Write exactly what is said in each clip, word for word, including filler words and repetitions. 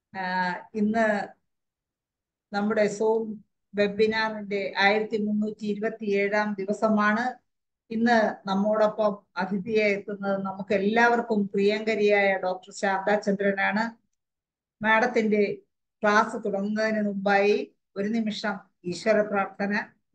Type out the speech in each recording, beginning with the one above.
ഇന്ന് നമ്മുടെ സൂം വെബിനാറിന്റെ ആയിരത്തി മുന്നൂറ്റി ഇരുപത്തി ഏഴാം ദിവസമാണ്. ഇന്ന് നമ്മോടൊപ്പം അതിഥിയെ എത്തുന്നത് നമുക്ക് എല്ലാവർക്കും പ്രിയങ്കരിയായ ഡോക്ടർ ശാന്താചന്ദ്രനാണ്. മാഡത്തിന്റെ ക്ലാസ് തുടങ്ങുന്നതിന് മുമ്പായി ഒരു നിമിഷം ഈശ്വര പ്രാർത്ഥന.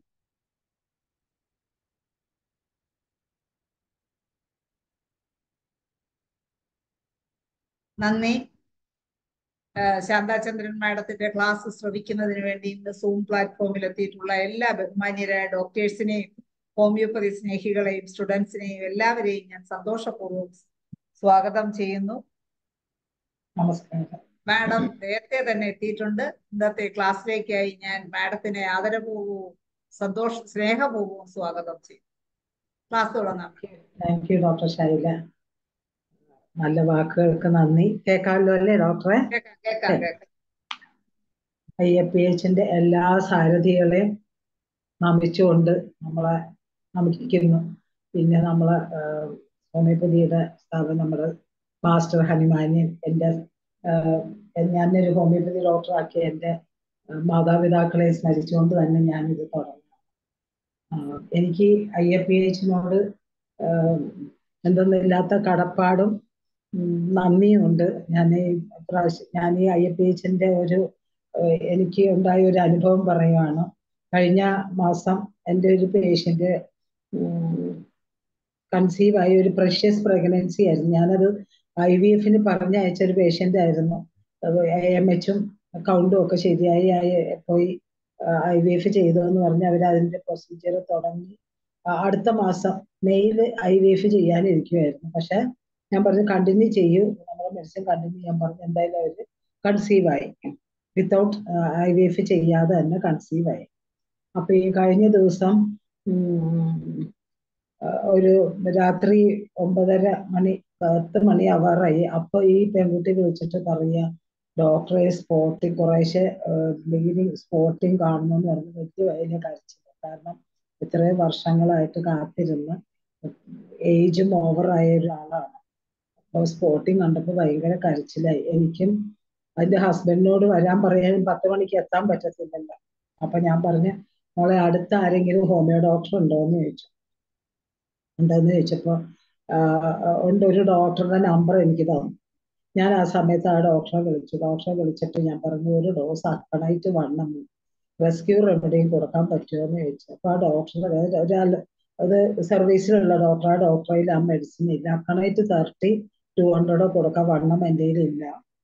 നന്ദി. ശാന്താചന്ദ്രൻ മാഡത്തിന്റെ ക്ലാസ് ശ്രവിക്കുന്നതിന് വേണ്ടി ഇന്ന് സൂം പ്ലാറ്റ്ഫോമിൽ എത്തിയിട്ടുള്ള എല്ലാ ബഹുമാന്യരായ ഡോക്ടേഴ്സിനെയും ഹോമിയോപ്പതി സ്നേഹികളെയും സ്റ്റുഡൻസിനെയും എല്ലാവരെയും ഞാൻ സന്തോഷപൂർവ്വം സ്വാഗതം ചെയ്യുന്നു. നമസ്കാരം. മാഡം നേരത്തെ തന്നെ എത്തിയിട്ടുണ്ട്. ഇന്നത്തെ ക്ലാസ്സിലേക്കായി ഞാൻ മാഡത്തിനെ ആദരപൂർവ്വവും സന്തോഷ സ്നേഹപൂർവ്വവും സ്വാഗതം ചെയ്യും. ക്ലാസ് തുടങ്ങാം. Thank you doctor Shaila. നല്ല വാക്കുകൾക്ക് നന്ദി. കേൾക്കാമല്ലോ അല്ലേ ഡോക്ടറെ? കേൾക്കാം കേൾക്കാം കേൾക്കാം. ഐ എ പി എച്ചിന്റെ എല്ലാ സാരഥികളെയും നമിച്ചുകൊണ്ട് നമ്മളെ നമിക്കുന്നു. പിന്നെ നമ്മളെ ഹോമിയോപ്പതിയുടെ സ്ഥാപനം നമ്മുടെ മാസ്റ്റർ ഹനുമാനെയും എൻ്റെ ഞാനൊരു ഹോമിയോപ്പതി ഡോക്ടറാക്കിയ എൻ്റെ മാതാപിതാക്കളെ സ്മരിച്ചുകൊണ്ട് തന്നെ ഞാനിത് തുടങ്ങാം. എനിക്ക് ഐ എ പി എച്ചിനോട് എന്തെന്നില്ലാത്ത കടപ്പാടും നന്ദിയുണ്ട്. ഞാൻ ഈ പ്രാവശ്യം ഞാൻ ഈ ഐ എ പി എച്ചിന്റെ ഒരു എനിക്ക് ഉണ്ടായ ഒരു അനുഭവം പറയുവാണ്. കഴിഞ്ഞ മാസം എൻ്റെ ഒരു പേഷ്യന്റ് കൺസീവ് ആയ ഒരു പ്രഷ്യസ് പ്രഗ്നൻസി ആയിരുന്നു. ഞാനത് ഐ വി എഫിന് പറഞ്ഞയച്ച ഒരു പേഷ്യന്റ് ആയിരുന്നു. എ എം എച്ചും കൗണ്ടും ഒക്കെ ശരിയായി പോയി ഐ വി എഫ് ചെയ്തതെന്ന് പറഞ്ഞ് അവർ അതിന്റെ പ്രൊസീജിയർ തുടങ്ങി. അടുത്ത മാസം മെയിൽ ഐ വി എഫ് ചെയ്യാനിരിക്കുമായിരുന്നു. പക്ഷെ ഞാൻ പറഞ്ഞു കണ്ടിന്യൂ ചെയ്യൂ, നമ്മുടെ മെഡിസിൻ കണ്ടിന്യൂ ചെയ്യാൻ പറഞ്ഞു. എന്തായാലും അവർ കൺസീവ് ആയി, വിത്തൗട്ട് ഐ വി എഫ് ചെയ്യാതെ തന്നെ കൺസീവ് ആയി. അപ്പൊ ഈ കഴിഞ്ഞ ദിവസം ഒരു രാത്രി ഒമ്പതര മണി പത്ത് മണി ആവാറായി. അപ്പൊ ഈ പെൺകുട്ടി വിളിച്ചിട്ട് പറയാ, ഡോക്ടറെ സ്പോട്ടിങ് കുറേശ്ശെ ബ്ലീഡിങ് സ്പോട്ടിങ് കാണുമെന്ന് പറഞ്ഞ് വലിയ വലിയ കരച്ചില്ല. കാരണം ഇത്രയും വർഷങ്ങളായിട്ട് കാത്തിരുന്ന് ഏജും ഓവറായ ഒരാളാണ്. അപ്പൊ സ്പോട്ടിങ് കണ്ടപ്പോൾ ഭയങ്കര കരച്ചിലായി. എനിക്കും അതിന്റെ ഹസ്ബൻഡിനോട് വരാൻ പറയാനും പത്ത് മണിക്ക് എത്താൻ പറ്റത്തില്ലല്ലോ. അപ്പൊ ഞാൻ പറഞ്ഞു, മോളെ അടുത്ത ആരെങ്കിലും ഹോമിയോ ഡോക്ടർ ഉണ്ടോ എന്ന് ചോദിച്ചു. ഉണ്ടെന്ന് ചോദിച്ചപ്പോ ഉണ്ട്, ഒരു ഡോക്ടറുടെ നമ്പർ എനിക്ക് തന്നു. ഞാൻ ആ സമയത്ത് ആ ഡോക്ടറെ വിളിച്ചു. ഡോക്ടറെ വിളിച്ചിട്ട് ഞാൻ പറഞ്ഞു, ഒരു ഡോസ് അക്കണൈറ്റ് വണ്ണം റെസ്ക്യൂ റെമഡിയും കൊടുക്കാൻ പറ്റുമോ എന്ന് ചോദിച്ചു. അപ്പൊ ആ ഡോക്ടറുടെ ഒരാൾ അത് സർവീസിലുള്ള ഡോക്ടർ, ആ ഡോക്ടറിൽ ആ മെഡിസിൻ ഇല്ല. അക്കണൈറ്റ് തേർട്ടി ടു ഹൺഡ്രഡോ കൊടുക്കാൻ വണ്ണം എൻ്റെ ഇല്ല.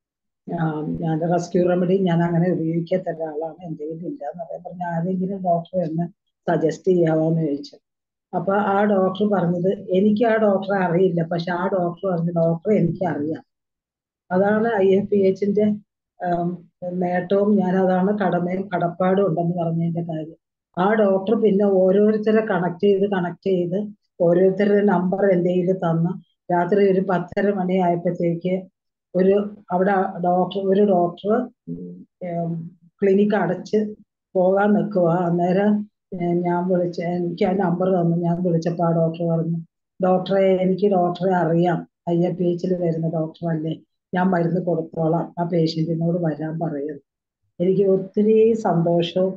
ഞാൻ റെസ്ക്യൂ റെമഡി ഞാൻ അങ്ങനെ ഉപയോഗിക്കാത്ത ഒരാളാണ്, എൻ്റെ ഇല്ല എന്ന് പറയാൻ പറഞ്ഞു. ആരെങ്കിലും ഡോക്ടർ എന്നെ സജസ്റ്റ് ചെയ്യാമോ എന്ന് ചോദിച്ചു. അപ്പൊ ആ ഡോക്ടർ പറഞ്ഞത്, എനിക്ക് ആ ഡോക്ടറെ അറിയില്ല, പക്ഷെ ആ ഡോക്ടർ പറഞ്ഞു, ഡോക്ടറെ എനിക്ക് അറിയാം. അതാണ് ഐ എ പി എച്ചിന്റെ നേട്ടവും. ഞാൻ അതാണ് കടമയും കടപ്പാടും ഉണ്ടെന്ന് പറഞ്ഞതിന്റെ കാര്യം. ആ ഡോക്ടർ പിന്നെ ഓരോരുത്തരെ കണക്ട് ചെയ്ത് കണക്ട് ചെയ്ത് ഓരോരുത്തരുടെ നമ്പർ എൻ്റെ കയ്യിൽ തന്ന് രാത്രി ഒരു പത്തര മണി ആയപ്പോഴത്തേക്ക് ഒരു അവിടെ ഡോക്ടർ ഒരു ഡോക്ടർ ക്ലിനിക്ക് അടച്ച് പോകാൻ നിൽക്കുക. അന്നേരം ഞാൻ വിളിച്ച എനിക്ക് ആ നമ്പർ തന്നു. ഞാൻ വിളിച്ചപ്പോൾ ആ ഡോക്ടർ പറഞ്ഞു, ഡോക്ടറെ എനിക്ക് ഡോക്ടറെ അറിയാം, ഐ എ പി എച്ചിൽ വരുന്ന ഡോക്ടർ അല്ലേ, ഞാൻ മരുന്ന് കൊടുത്തോളാം, ആ പേഷ്യന്റിനോട് വരാൻ പറയുന്നു. എനിക്ക് ഒത്തിരി സന്തോഷവും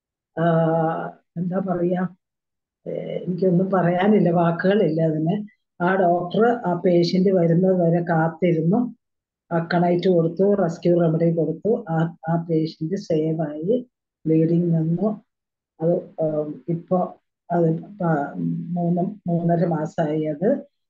എന്താ പറയാ, എനിക്കൊന്നും പറയാനില്ല, വാക്കുകളില്ല അതിന്. ആ ഡോക്ടർ ആ പേഷ്യന്റ് വരുന്നത് വരെ കാത്തിരുന്നു, അക്കണൈറ്റ് കൊടുത്തു, റെസ്ക്യൂ റെമഡി കൊടുത്തു. ആ ആ പേഷ്യന്റ് സേവായി, ബ്ലീഡിങ് നിന്നു. അത് ഇപ്പൊ അത് മൂന്ന് മൂന്നര മാസമായി. അത്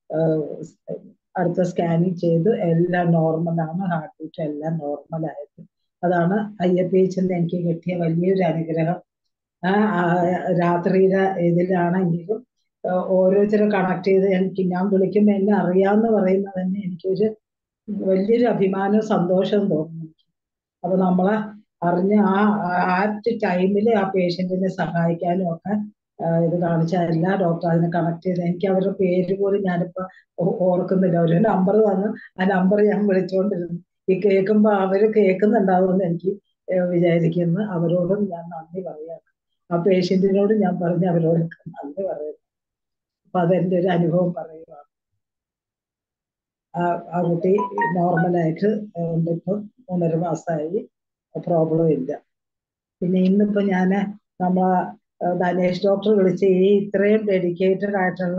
അടുത്ത സ്കാനിങ് ചെയ്ത് എല്ലാം നോർമലാണ്, ഹാർട്ട് ബീറ്റ് എല്ലാം നോർമലായത്. അതാണ് ഐ എ പി എച്ചിന്റെ എനിക്ക് കിട്ടിയ വലിയൊരു അനുഗ്രഹം. ആ രാത്രിയിലെ ഇതിലാണെങ്കിലും ഓരോരുത്തരും കണക്ട് ചെയ്ത് എനിക്ക് ഞാൻ വിളിക്കുമ്പോൾ എന്നെ അറിയാമെന്ന് പറയുന്നത് തന്നെ എനിക്കൊരു വലിയൊരു അഭിമാനവും സന്തോഷവും തോന്നുന്നു. അപ്പൊ നമ്മളെ അറിഞ്ഞ് ആ ആ ടൈമിൽ ആ പേഷ്യന്റിനെ സഹായിക്കാനും ഒക്കെ ഇത് കാണിച്ച എല്ലാ ഡോക്ടർ അതിനെ കണക്ട് ചെയ്ത്, എനിക്ക് അവരുടെ പേര് പോലും ഞാനിപ്പോ ഓർക്കുന്നില്ല. ഒരു നമ്പർ വന്ന് ആ നമ്പർ ഞാൻ വിളിച്ചുകൊണ്ടിരുന്നു. ഈ കേൾക്കുമ്പോ അവര് കേൾക്കുന്നുണ്ടാവുമെന്ന് എനിക്ക് വിചാരിക്കുന്നു. അവരോടും ഞാൻ നന്ദി പറയാണ്. ആ പേഷ്യന്റിനോട് ഞാൻ പറഞ്ഞ് അവരോടൊക്കെ നന്ദി പറയുന്നു. അപ്പൊ അതെന്റെ ഒരു അനുഭവം പറയുകയാണ്. ആ ആ കുട്ടി നോർമലായിട്ട് ഉണ്ട്. ഇപ്പം മൂന്നര മാസമായി, പ്രോബ്ലം ഇല്ല. പിന്നെ ഇന്നിപ്പോ ഞാന് നമ്മളെ ധനേഷ് ഡോക്ടർ വിളിച്ച് ഈ ഇത്രയും ഡെഡിക്കേറ്റഡ് ആയിട്ടുള്ള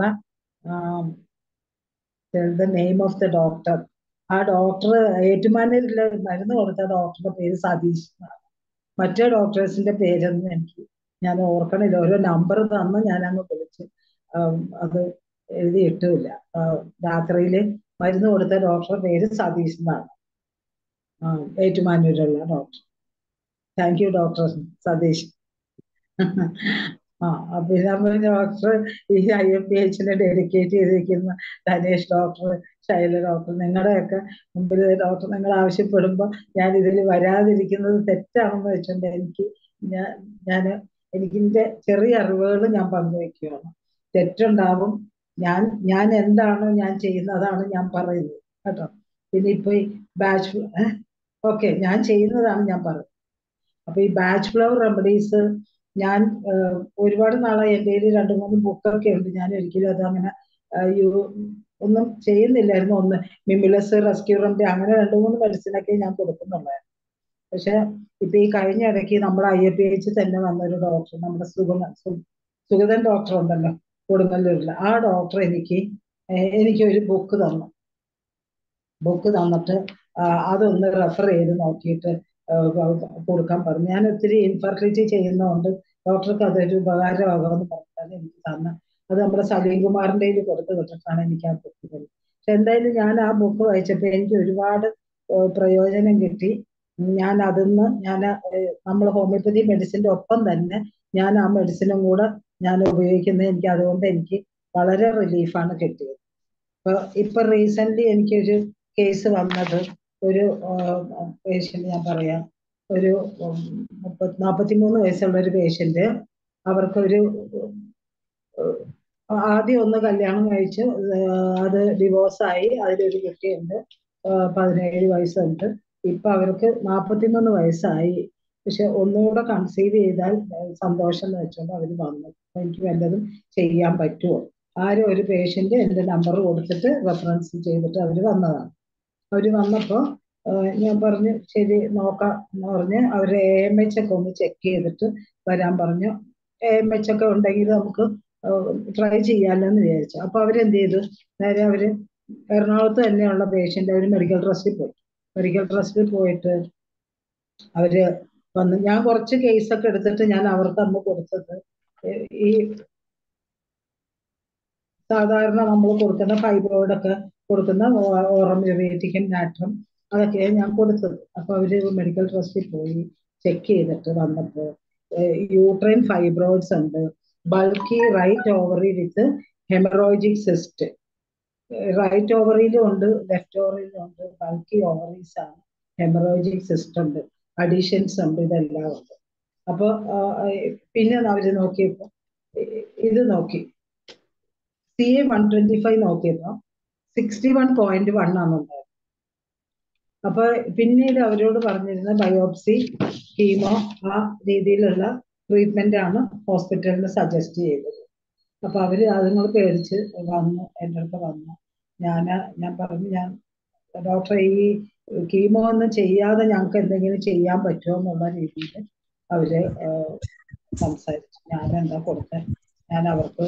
the name of the doctor, ആ ഡോക്ടർ ഏറ്റുമാനൂരിൽ മരുന്ന് കൊടുത്ത ഡോക്ടറുടെ പേര് സതീഷ് എന്നാണ്. മറ്റേ ഡോക്ടേഴ്സിന്റെ പേരൊന്നും എനിക്ക് ഞാൻ ഓർക്കണില്ല. ഓരോ നമ്പർ തന്ന് ഞാൻ അങ്ങ് വിളിച്ച് അത് എഴുതി ഇട്ടില്ല. രാത്രിയിൽ മരുന്ന് കൊടുത്ത ഡോക്ടറുടെ പേര് സതീഷ് എന്നാണ്, ഏറ്റുമാനൂരുള്ള doctor. Thank you doctor Satheesh. ആ പിന്നെ ഡോക്ടർ ഈ ഐ എം പി എച്ചിനെ ഡെഡിക്കേറ്റ് ചെയ്തിരിക്കുന്ന ധനേഷ് ഡോക്ടർ, ശൈല ഡോക്ടർ, നിങ്ങളുടെയൊക്കെ മുമ്പിൽ ഡോക്ടർ നിങ്ങൾ ആവശ്യപ്പെടുമ്പോൾ ഞാൻ ഇതിൽ വരാതിരിക്കുന്നത് തെറ്റാണെന്ന് വെച്ചുകൊണ്ട് എനിക്ക് ഞാൻ ഞാൻ എനിക്കിന്റെ ചെറിയ അറിവുകൾ ഞാൻ പങ്കുവയ്ക്കുകയാണ്. തെറ്റുണ്ടാവും. ഞാൻ ഞാൻ എന്താണോ ഞാൻ ചെയ്യുന്നത് അതാണ് ഞാൻ പറയുന്നത് കേട്ടോ. പിന്നെ ഇപ്പൊ ഈ ബാച്ച് ഓക്കെ ഞാൻ ചെയ്യുന്നതാണ് ഞാൻ പറയുന്നത്. അപ്പൊ ഈ ബാച്ച് ഫ്ലവർ റെമഡീസ് ഞാൻ ഒരുപാട് നാളായി എൻ്റെ കയ്യിൽ രണ്ട് മൂന്ന് ബുക്കൊക്കെ ഉണ്ട്. ഞാൻ ഒരിക്കലും അത് അങ്ങനെ ഒന്നും ചെയ്യുന്നില്ലായിരുന്നു. ഒന്ന് മിമിലസ്, റെസ്ക്യൂ റെമഡി, അങ്ങനെ രണ്ട് മൂന്ന് മെഡിസിനൊക്കെ ഞാൻ കൊടുക്കുന്നുണ്ടായിരുന്നു. പക്ഷെ ഇപ്പൊ ഈ കഴിഞ്ഞ ഇടയ്ക്ക് നമ്മുടെ ഐ എ പി എച്ച് തന്നെ വന്നൊരു ഡോക്ടർ, നമ്മുടെ സുഗതൻ സുഗതൻ ഡോക്ടർ ഉണ്ടല്ലോ കൊടുങ്ങല്ലൂരിൽ, ആ ഡോക്ടർ എനിക്ക് എനിക്ക് ഒരു ബുക്ക് തന്നു. ബുക്ക് തന്നിട്ട് അതൊന്ന് റെഫർ ചെയ്ത് നോക്കിയിട്ട് കൊടുക്കാൻ പറഞ്ഞു. ഞാൻ ഒത്തിരി ഇൻഫെർട്ടിലിറ്റി ചെയ്യുന്നതുകൊണ്ട് ഡോക്ടർക്ക് അതൊരു ഉപകാരമാകുമെന്ന് പറഞ്ഞാൽ എനിക്ക് തന്ന അത് നമ്മുടെ സലീം കുമാറിൻ്റെ കൊടുത്ത് വിട്ടിട്ടാണ് എനിക്ക് ആ ബുക്ക് തരുന്നത്. പക്ഷെ എന്തായാലും ഞാൻ ആ ബുക്ക് വായിച്ചപ്പോൾ എനിക്ക് ഒരുപാട് പ്രയോജനം കിട്ടി. ഞാൻ അതിന്ന് ഞാൻ നമ്മൾ ഹോമിയോപ്പതി മെഡിസിൻ്റെ ഒപ്പം തന്നെ ഞാൻ ആ മെഡിസിനും കൂടെ ഞാൻ ഉപയോഗിക്കുന്നത് എനിക്ക് അതുകൊണ്ട് എനിക്ക് വളരെ റിലീഫാണ് കിട്ടിയത്. ഇപ്പൊ ഇപ്പൊ റീസെന്റ് എനിക്കൊരു കേസ് വന്നത്, ഒരു പേഷ്യന്റ് ഞാൻ പറയാം, ഒരു മുപ്പത്തി നാൽപ്പത്തിമൂന്ന് വയസ്സുള്ള ഒരു പേഷ്യന്റ്, അവർക്കൊരു ആദ്യം ഒന്ന് കല്യാണം കഴിച്ചു, അത് ഡിവോഴ്സായി, അതിലൊരു കുട്ടിയുണ്ട്, പതിനേഴ് വയസ്സുണ്ട്. ഇപ്പൊ അവർക്ക് നാൽപ്പത്തിമൂന്ന് വയസ്സായി. പക്ഷെ ഒന്നുകൂടെ കൺസീവ് ചെയ്താൽ സന്തോഷം എന്ന് വെച്ചുകൊണ്ട് അവർ വന്നു. എനിക്ക് വല്ലതും ചെയ്യാൻ പറ്റുമോ? ആരും ഒരു പേഷ്യന്റ് എൻ്റെ നമ്പർ കൊടുത്തിട്ട് റെഫറൻസ് ചെയ്തിട്ട് അവർ വന്നതാണ്. അവർ വന്നപ്പോൾ ഞാൻ പറഞ്ഞു ശരി നോക്കാം എന്ന് പറഞ്ഞ് അവർ എ എം എച്ച് ഒക്കെ ഒന്ന് ചെക്ക് ചെയ്തിട്ട് വരാൻ പറഞ്ഞു. എ എം എച്ച് ഒക്കെ ഉണ്ടെങ്കിൽ നമുക്ക് ട്രൈ ചെയ്യാമല്ലോ എന്ന് വിചാരിച്ചു. അപ്പൊ അവരെന്ത് ചെയ്തു, നേരെ അവര് എറണാകുളത്ത് തന്നെയുള്ള പേഷ്യന്റ് അവർ മെഡിക്കൽ ട്രസ്റ്റിൽ പോയി. മെഡിക്കൽ ട്രസ്റ്റിൽ പോയിട്ട് അവര് വന്ന് ഞാൻ കുറച്ച് കേസൊക്കെ എടുത്തിട്ട് ഞാൻ അവർക്ക് അന്ന് കൊടുത്തത് ഈ സാധാരണ നമ്മൾ കൊടുക്കുന്ന ഫൈബ്രോയിഡൊക്കെ കൊടുക്കുന്ന ഓറം യുറേറ്റിക്കും നാട്രം അതൊക്കെ ഞാൻ കൊടുത്തത്. അപ്പൊ അവര് മെഡിക്കൽ ട്രസ്റ്റിൽ പോയി ചെക്ക് ചെയ്തിട്ട് വന്നപ്പോൾ യൂട്രൈൻ ഫൈബ്രോയിഡ്സ് ഉണ്ട്, bulky right ovary with haemorrhagic cyst. Right ഓവറിയിലും ഉണ്ട്, ലെഫ്റ്റ് ഓവറിയിലും ഉണ്ട്. ബൾക്കി ഓവറീസ് ആണ്, ഹെമറോയിജിക് സിസ്റ്റ് ഉണ്ട്, അഡീഷൻസ് ഉണ്ട്, ഇതെല്ലാം ഉണ്ട്. അപ്പൊ പിന്നെ അവര് നോക്കിയപ്പോ ഇത് നോക്കി, C A one twenty five നോക്കിയപ്പോ സിക്സ്റ്റി വൺ പോയിന്റ് വൺ ആണുണ്ടായത്. അപ്പൊ പിന്നീട് അവരോട് പറഞ്ഞിരുന്ന ബയോപ്സി, കീമോ, ആ രീതിയിലുള്ള ട്രീറ്റ്മെന്റ് ആണ് ഹോസ്പിറ്റലിന് സജസ്റ്റ് ചെയ്തത്. അപ്പൊ അവര് അതുങ്ങൾ പേടിച്ച് വന്നു, എൻ്റെ അടുത്ത് വന്നു. ഞാൻ ഞാൻ പറഞ്ഞു ഞാൻ ഡോക്ടറെ ഈ കീമോ ഒന്നും ചെയ്യാതെ ഞങ്ങൾക്ക് എന്തെങ്കിലും ചെയ്യാൻ പറ്റുമോ എന്നുള്ള രീതിയിൽ അവര് സംസാരിച്ചു. ഞാൻ എന്താ കൊടുത്തേ, ഞാൻ അവർക്ക്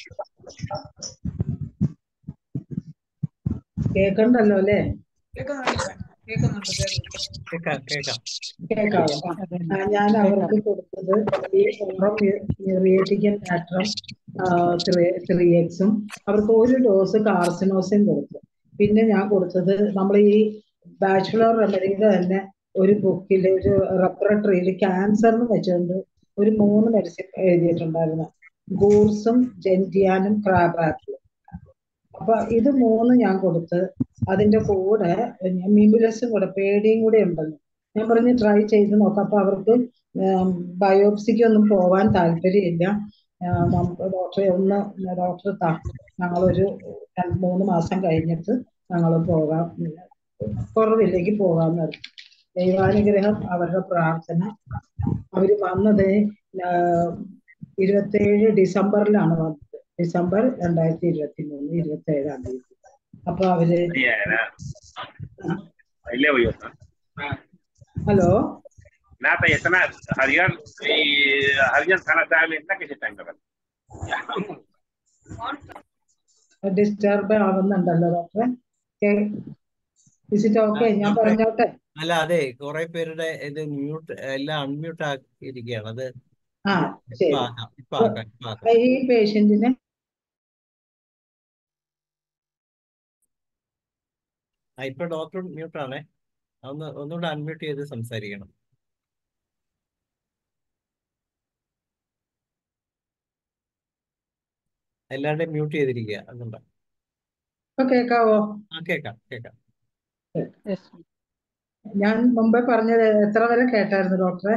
കേക്കണ്ടല്ലോ അല്ലേ? കേക്കാവോ? ഞാൻ അവർക്ക് കൊടുത്തത് ഈ റിയേറ്റിക്കൻ നാട്രം ത്രീ എക്സും അവർക്ക് ഒരു ഡോസ് കാർസിനോസിൻ കൊടുത്തു. പിന്നെ ഞാൻ കൊടുത്തത് നമ്മൾ ഈ ബാച്ചുലർ റെമഡിയുടെ തന്നെ ഒരു ബുക്കിൽ ഒരു റെപ്പറട്ടറിയിൽ ക്യാൻസറിന് വെച്ചുകൊണ്ട് ഒരു മൂന്ന് മെഡിസിൻ എഴുതിയിട്ടുണ്ടായിരുന്നു, ഗൂർസും ജെന്റിയാനും ക്രാബാപ്പിളും. അപ്പൊ ഇത് മൂന്ന് ഞാൻ കൊടുത്ത് അതിന്റെ കൂടെ മിമിലസും കൂടെ, പേടിയും കൂടെ ഉണ്ടല്ലോ, ഞാൻ പറഞ്ഞ് ട്രൈ ചെയ്ത് നോക്കാം. അപ്പൊ അവർക്ക് ബയോപ്സിക്കൊന്നും പോവാൻ താല്പര്യമില്ല. നമുക്ക് ഡോക്ടറെ ഒന്ന് ഡോക്ടർ താ ഞങ്ങളൊരു രണ്ട് മൂന്ന് മാസം കഴിഞ്ഞിട്ട് ഞങ്ങൾ പോകാം, കുറവില്ലെങ്കിൽ പോകാമെന്ന് പറഞ്ഞു. ദൈവാനുഗ്രഹം, അവരുടെ പ്രാർത്ഥന. അവര് വന്നത് ഇരുപത്തേഴ് ഡിസംബറിലാണ് വന്നത്. ഡിസംബർ രണ്ടായിരത്തി ഇരുപത്തി മൂന്ന് ഇരുപത്തി ഏഴാം തീയതി അപ്പൊ അവര് Yeah, nah. I leo yo, ¿no? Hello Nata ya sana harian eh harian sana dami na kasi tanga ba. Disturb ആവുന്നുണ്ടല്ലോ ഡോക്ടറെ. Is it okay? ഞാൻ ഡോക്ടറെ പറഞ്ഞോട്ടെ? അല്ല, അതെ, കുറെ പേരുടെ ഇത് മ്യൂട്ട് എല്ലാം അൺമ്യൂട്ട് ആക്കിയിരിക്കുകയാണ്. അത് ആ ഇപ്പൊ ശരി. ആക്കാം ഇപ്പൊ അപ്പൊ ആക്കാം ഇപ്പൊ ആക്കാം. ഈ പേഷ്യന്റിന് ആ, ഇപ്പൊ ഡോക്ടർ മ്യൂട്ടാണേ. ഒന്ന് ഒന്നുകൂടെ അൺമ്യൂട്ട് ചെയ്ത് സംസാരിക്കണം. എല്ലാവരുടെയും മ്യൂട്ട് ചെയ്തിരിക്കുക. അതുകൊണ്ടാ. ഇപ്പൊ കേക്കാവോ? ആ, കേക്കാം കേക്കാം. ഞാൻ മുമ്പേ പറഞ്ഞത് എത്ര വരെ കേട്ടായിരുന്നു ഡോക്ടറെ?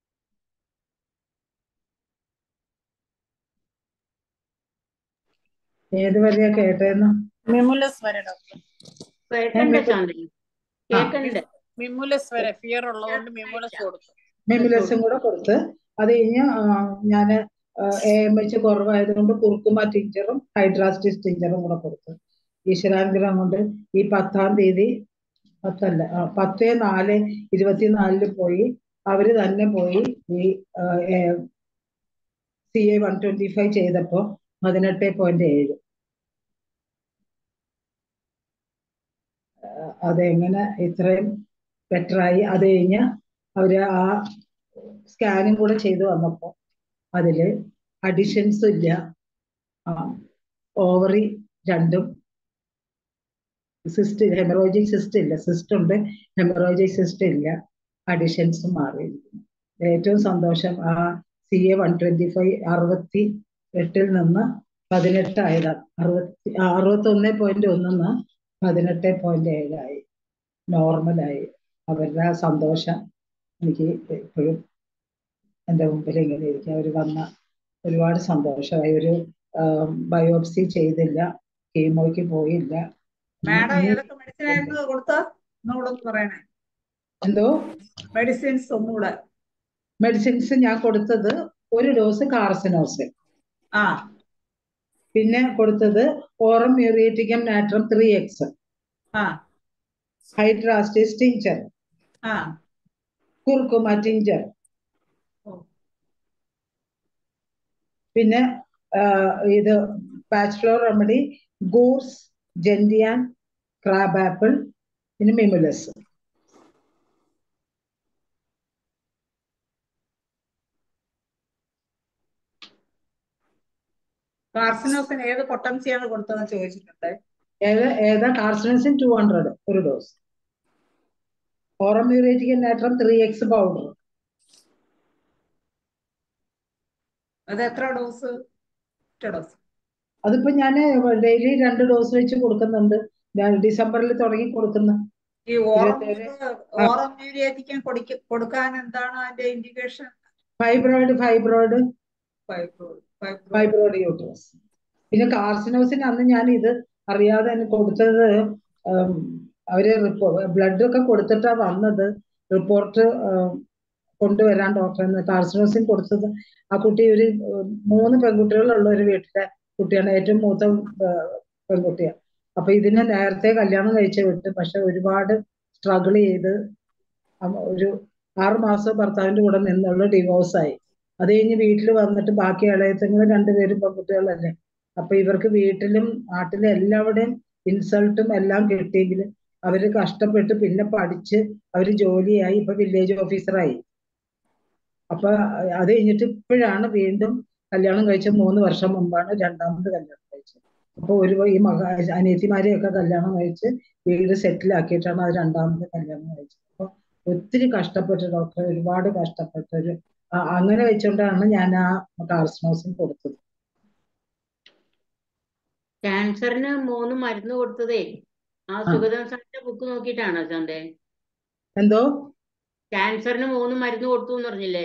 ഏത് വരെയാ കേട്ടേന്ന്? മിമുലസ് വരെ ഡോക്ടർ. കേക്കണ്ടേ ശാന്തി? കേക്കണ്ടേ? മിമുലസ് വരെ ഫിയർ ഉള്ളതുകൊണ്ട് മിമുലസ് കൊടുത്തു. മിമുലസും കൂടെ കൊടുത്ത് അത് കഴിഞ്ഞ് ഞാൻ എ എം എച്ച് കുറവായതുകൊണ്ട് കുറുക്കുമ ടിഞ്ചറും ഹൈഡ്രാസ്റ്റിസ് ടിഞ്ചറും കൂടെ കൊടുത്തു. ഈശ്വരാനുഗ്രഹം കൊണ്ട് ഈ പത്താം തീയതി പത്തല്ല ആ പത്ത് നാല് ഇരുപത്തിനാലില് പോയി അവര് തന്നെ പോയി ഈ C A one twenty five ചെയ്തപ്പോ പതിനെട്ട് പോയിന്റ് ഏഴ്. അതെങ്ങനെ ഇത്രയും ബെറ്ററായി? അത് കഴിഞ്ഞ് അവര് ആ സ്കാനും കൂടെ ചെയ്ത് വന്നപ്പോ അതില് അഡിഷൻസും ഇല്ല. ഓവറി രണ്ടും സിസ്റ്റ് ഹെമറോജിക് സിസ്റ്റ് ഇല്ല. സിസ്റ്റ് ഉണ്ട്, ഹെമറോജിക് സിസ്റ്റ് ഇല്ല. അഡിഷൻസ് മാറിയിരിക്കുന്നു. ഏറ്റവും സന്തോഷം ആ C A one twenty five അറുപത്തി എട്ടിൽ നിന്ന് പതിനെട്ട് ആയതാണ്. അറുപത്തി അറുപത്തി ഒന്ന് പോയിന്റ് ഒന്നിന്ന് പതിനെട്ട് പോയിന്റ് ഏഴായി, നോർമലായി. അവരുടെ ആ സന്തോഷം എനിക്ക് എപ്പോഴും എൻ്റെ മുമ്പിൽ ഇങ്ങനെ ഇരിക്കും. അവർ വന്ന ഒരുപാട് സന്തോഷമായി. ഒരു ബയോപ്സി ചെയ്തില്ല, കീമോയ്ക്ക് പോയില്ല. മാഡം ഏതൊക്കെ മെഡിസിൻ ആയിരുന്നു കൊടുത്ത ഒന്നുകൂടെ ഒന്ന് പറയണേ. എന്തോ മെഡിസിൻസ് ഒന്നുകൂടെ? മെഡിസിൻസ് ഞാൻ കൊടുത്തത് ഒരു ഡോസ് കാർസിനോസിൻ, ആ പിന്നെ കൊടുത്തത് aurum muriaticum natrum three X, ആ ഹൈഡ്രാസ്റ്റിസ് ടിഞ്ചർ, ആ കുർക്കുമ ടിഞ്ചർ, പിന്നെ ഇത് Bach flower remedy, gorse, gentian, crab apple, പിന്നെ മിമുലസ്. കാർസിനോസിൻ ഏത് പൊട്ടൻസിയാണ് കൊടുത്തതെന്ന് ചോദിച്ചിട്ടുണ്ട്. ഏത് ഏതാ? കാർസിനോസിൻ ടു ഹൺഡ്രഡ് ഒരു dose, aurum muriaticum natrum three X powder. അത് എത്ര ഡോസ്? ഡോസ് അതിപ്പോ ഞാൻ ഡെയിലി രണ്ട് ഡോസ് വെച്ച് കൊടുക്കുന്നുണ്ട്. ഞാൻ ഡിസംബറിൽ തുടങ്ങി കൊടുക്കുന്ന. ഈ ഓറം ഓറം മ്യൂറിയേറ്റിക്കം കൊടുക്കാൻ എന്താണ് അതിന്റെ indication? Fibroid fibroid fibroid fibroid uterus. പിന്നെ കാർസിനോസിൻ അന്ന് ഞാൻ ഇത് അറിയാതെ തന്നെ കൊടുത്തത്. അവര് ബ്ലഡ് ഒക്കെ കൊടുത്തിട്ടാ വന്നത്. റിപ്പോർട്ട് കൊണ്ടുവരാൻ ഡോക്ടറിന് കാർസിനോസിൻ കൊടുത്തത്. ആ കുട്ടി ഒരു മൂന്ന് പെൺകുട്ടികളുള്ള ഒരു വീട്ടിലെ കുട്ടിയാണ്, ഏറ്റവും മൂത്ത പെൺകുട്ടിയാണ്. അപ്പൊ ഇതിനെ നേരത്തെ കല്യാണം കഴിച്ച് വിട്ട്, പക്ഷെ ഒരുപാട് സ്ട്രഗിൾ ചെയ്ത് ഒരു ആറു മാസം ഭർത്താവിന്റെ കൂടെ നിന്നുള്ള ഡിവോഴ്സായി. അത് കഴിഞ്ഞ് വീട്ടിൽ വന്നിട്ട് ബാക്കി ഇളയത്തങ്ങൾ രണ്ടുപേരും പെൺകുട്ടികളല്ലേ. അപ്പൊ ഇവർക്ക് വീട്ടിലും നാട്ടിലും എല്ലാവരുടെയും ഇൻസൾട്ടും എല്ലാം കിട്ടിയെങ്കിലും അവര് കഷ്ടപ്പെട്ട് പിന്നെ പഠിച്ച് അവര് ജോലിയായി, ഇപ്പൊ വില്ലേജ് ഓഫീസറായി. അപ്പൊ അത് കഴിഞ്ഞിട്ട് ഇപ്പോഴാണ് വീണ്ടും കല്യാണം കഴിച്ച മൂന്ന് വർഷം മുമ്പാണ് രണ്ടാമത് കല്യാണം കഴിച്ചത്. അപ്പൊ ഒരു ഈ മക അനിയത്തിമാരെയൊക്കെ കല്യാണം കഴിച്ച് വീട് സെറ്റിൽ ആക്കിയിട്ടാണ് അത് രണ്ടാമത് കല്യാണം കഴിച്ചത്. അപ്പൊ ഒത്തിരി കഷ്ടപ്പെട്ട ഡോക്ടർ, ഒരുപാട് കഷ്ടപ്പെട്ടൊരു അങ്ങനെ വെച്ചുകൊണ്ടാണ് ഞാൻ ആ കാർസിനോസിൻ കൊടുത്തത്. ക്യാൻസറിന് മൂന്ന് മരുന്ന് കൊടുത്തതേ ആ സുഗതൻ സാറിന്റെ ബുക്ക് നോക്കിയിട്ടാണോ ചന്ദേ? എന്തോ? ക്യാൻസറിന് മൂന്ന് മരുന്ന് കൊടുത്തു എന്ന് പറഞ്ഞില്ലേ,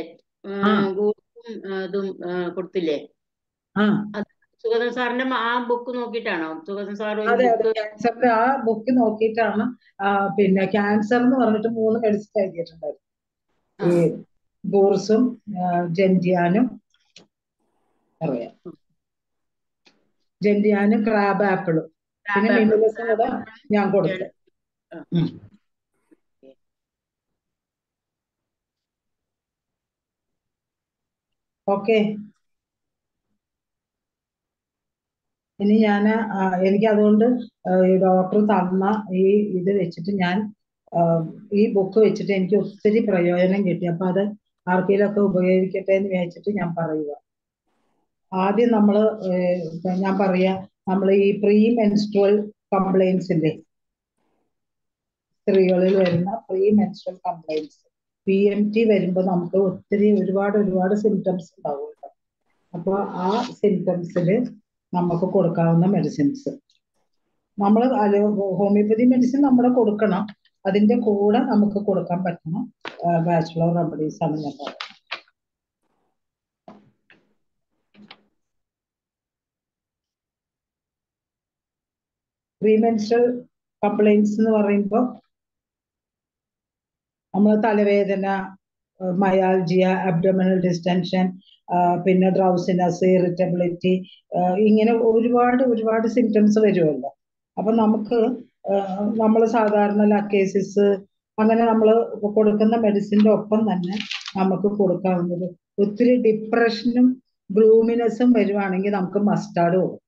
ഇതും കൊടുത്തില്ലേ? അത് സുഗതൻ സാറിന്റെ ആ ബുക്ക് നോക്കിയിട്ടാണോ? സുഗതൻ സാർ അതെ അതെ, ക്യാൻസറിന്റെ ആ ബുക്ക് നോക്കിയിട്ടാണ്. പിന്നെ ക്യാൻസർ എന്ന് പറഞ്ഞിട്ട് മൂന്ന് മെഡിസിൻ എഴുതിയിട്ടുണ്ടായിരുന്നു. ഈ ഗൂർസും ജെൻഡിയാനും അറിയാം, ജെൻഡിയാനും ക്രാബ് ആപ്പിളും. പിന്നെ മിമുലസും കൂടെ ഞാൻ കൊടുത്തു. ഉം. ഓക്കെ. ഇനി ഞാൻ എനിക്ക് അതുകൊണ്ട് ഡോക്ടർ തന്ന ഈ ഇത് വെച്ചിട്ട് ഞാൻ ഈ ബുക്ക് വെച്ചിട്ട് എനിക്ക് ഒത്തിരി പ്രയോജനം കിട്ടി. അപ്പൊ അത് ആർക്കെങ്കിലും ഒക്കെ ഉപയോഗിക്കട്ടെ എന്ന് വിചാരിച്ചിട്ട് ഞാൻ പറയുക. ആദ്യം നമ്മള് ഞാൻ പറയാ നമ്മൾ ഈ പ്രീ മെൻസ്ട്രുവൽ കംപ്ലൈൻസ് ഇല്ലേ, സ്ത്രീകളിൽ വരുന്ന premenstrual complaints P M T വരുമ്പോൾ നമുക്ക് ഒത്തിരി ഒരുപാട് ഒരുപാട് സിംറ്റംസ് ഉണ്ടാവും. അപ്പൊ ആ സിംറ്റംസിൽ നമുക്ക് കൊടുക്കാവുന്ന മെഡിസിൻസ് നമ്മൾ ഹോമിയോപ്പതി മെഡിസിൻ നമ്മൾ കൊടുക്കണം. അതിന്റെ കൂടെ നമുക്ക് കൊടുക്കാൻ പറ്റുന്ന ബാച്ചുലർ റെമഡീസ് ആണ് ഞാൻ പറയുന്നത്. പ്രീമെൻസ്ട്രൽ കംപ്ലൈൻസ് എന്ന് പറയുമ്പോൾ നമ്മൾ തലവേദന, മയാൾജിയ, അബ്ഡോമിനൽ ഡിസ്റ്റൻഷൻ, പിന്നെ ഡ്രൗസിനെസ്, ഇറിറ്റബിലിറ്റി, ഇങ്ങനെ ഒരുപാട് ഒരുപാട് സിംറ്റംസ് വരുമല്ലോ. അപ്പൊ നമുക്ക് നമ്മൾ സാധാരണ ലക്കേസിസ് അങ്ങനെ നമ്മൾ കൊടുക്കുന്ന മെഡിസിൻ്റെ ഒപ്പം തന്നെ നമുക്ക് കൊടുക്കാവുന്നത് ഒത്തിരി ഡിപ്രഷനും ഗ്ലൂമിനെസ്സും വരുവാണെങ്കിൽ നമുക്ക് മസ്റ്റാർഡ് കൊടുക്കും.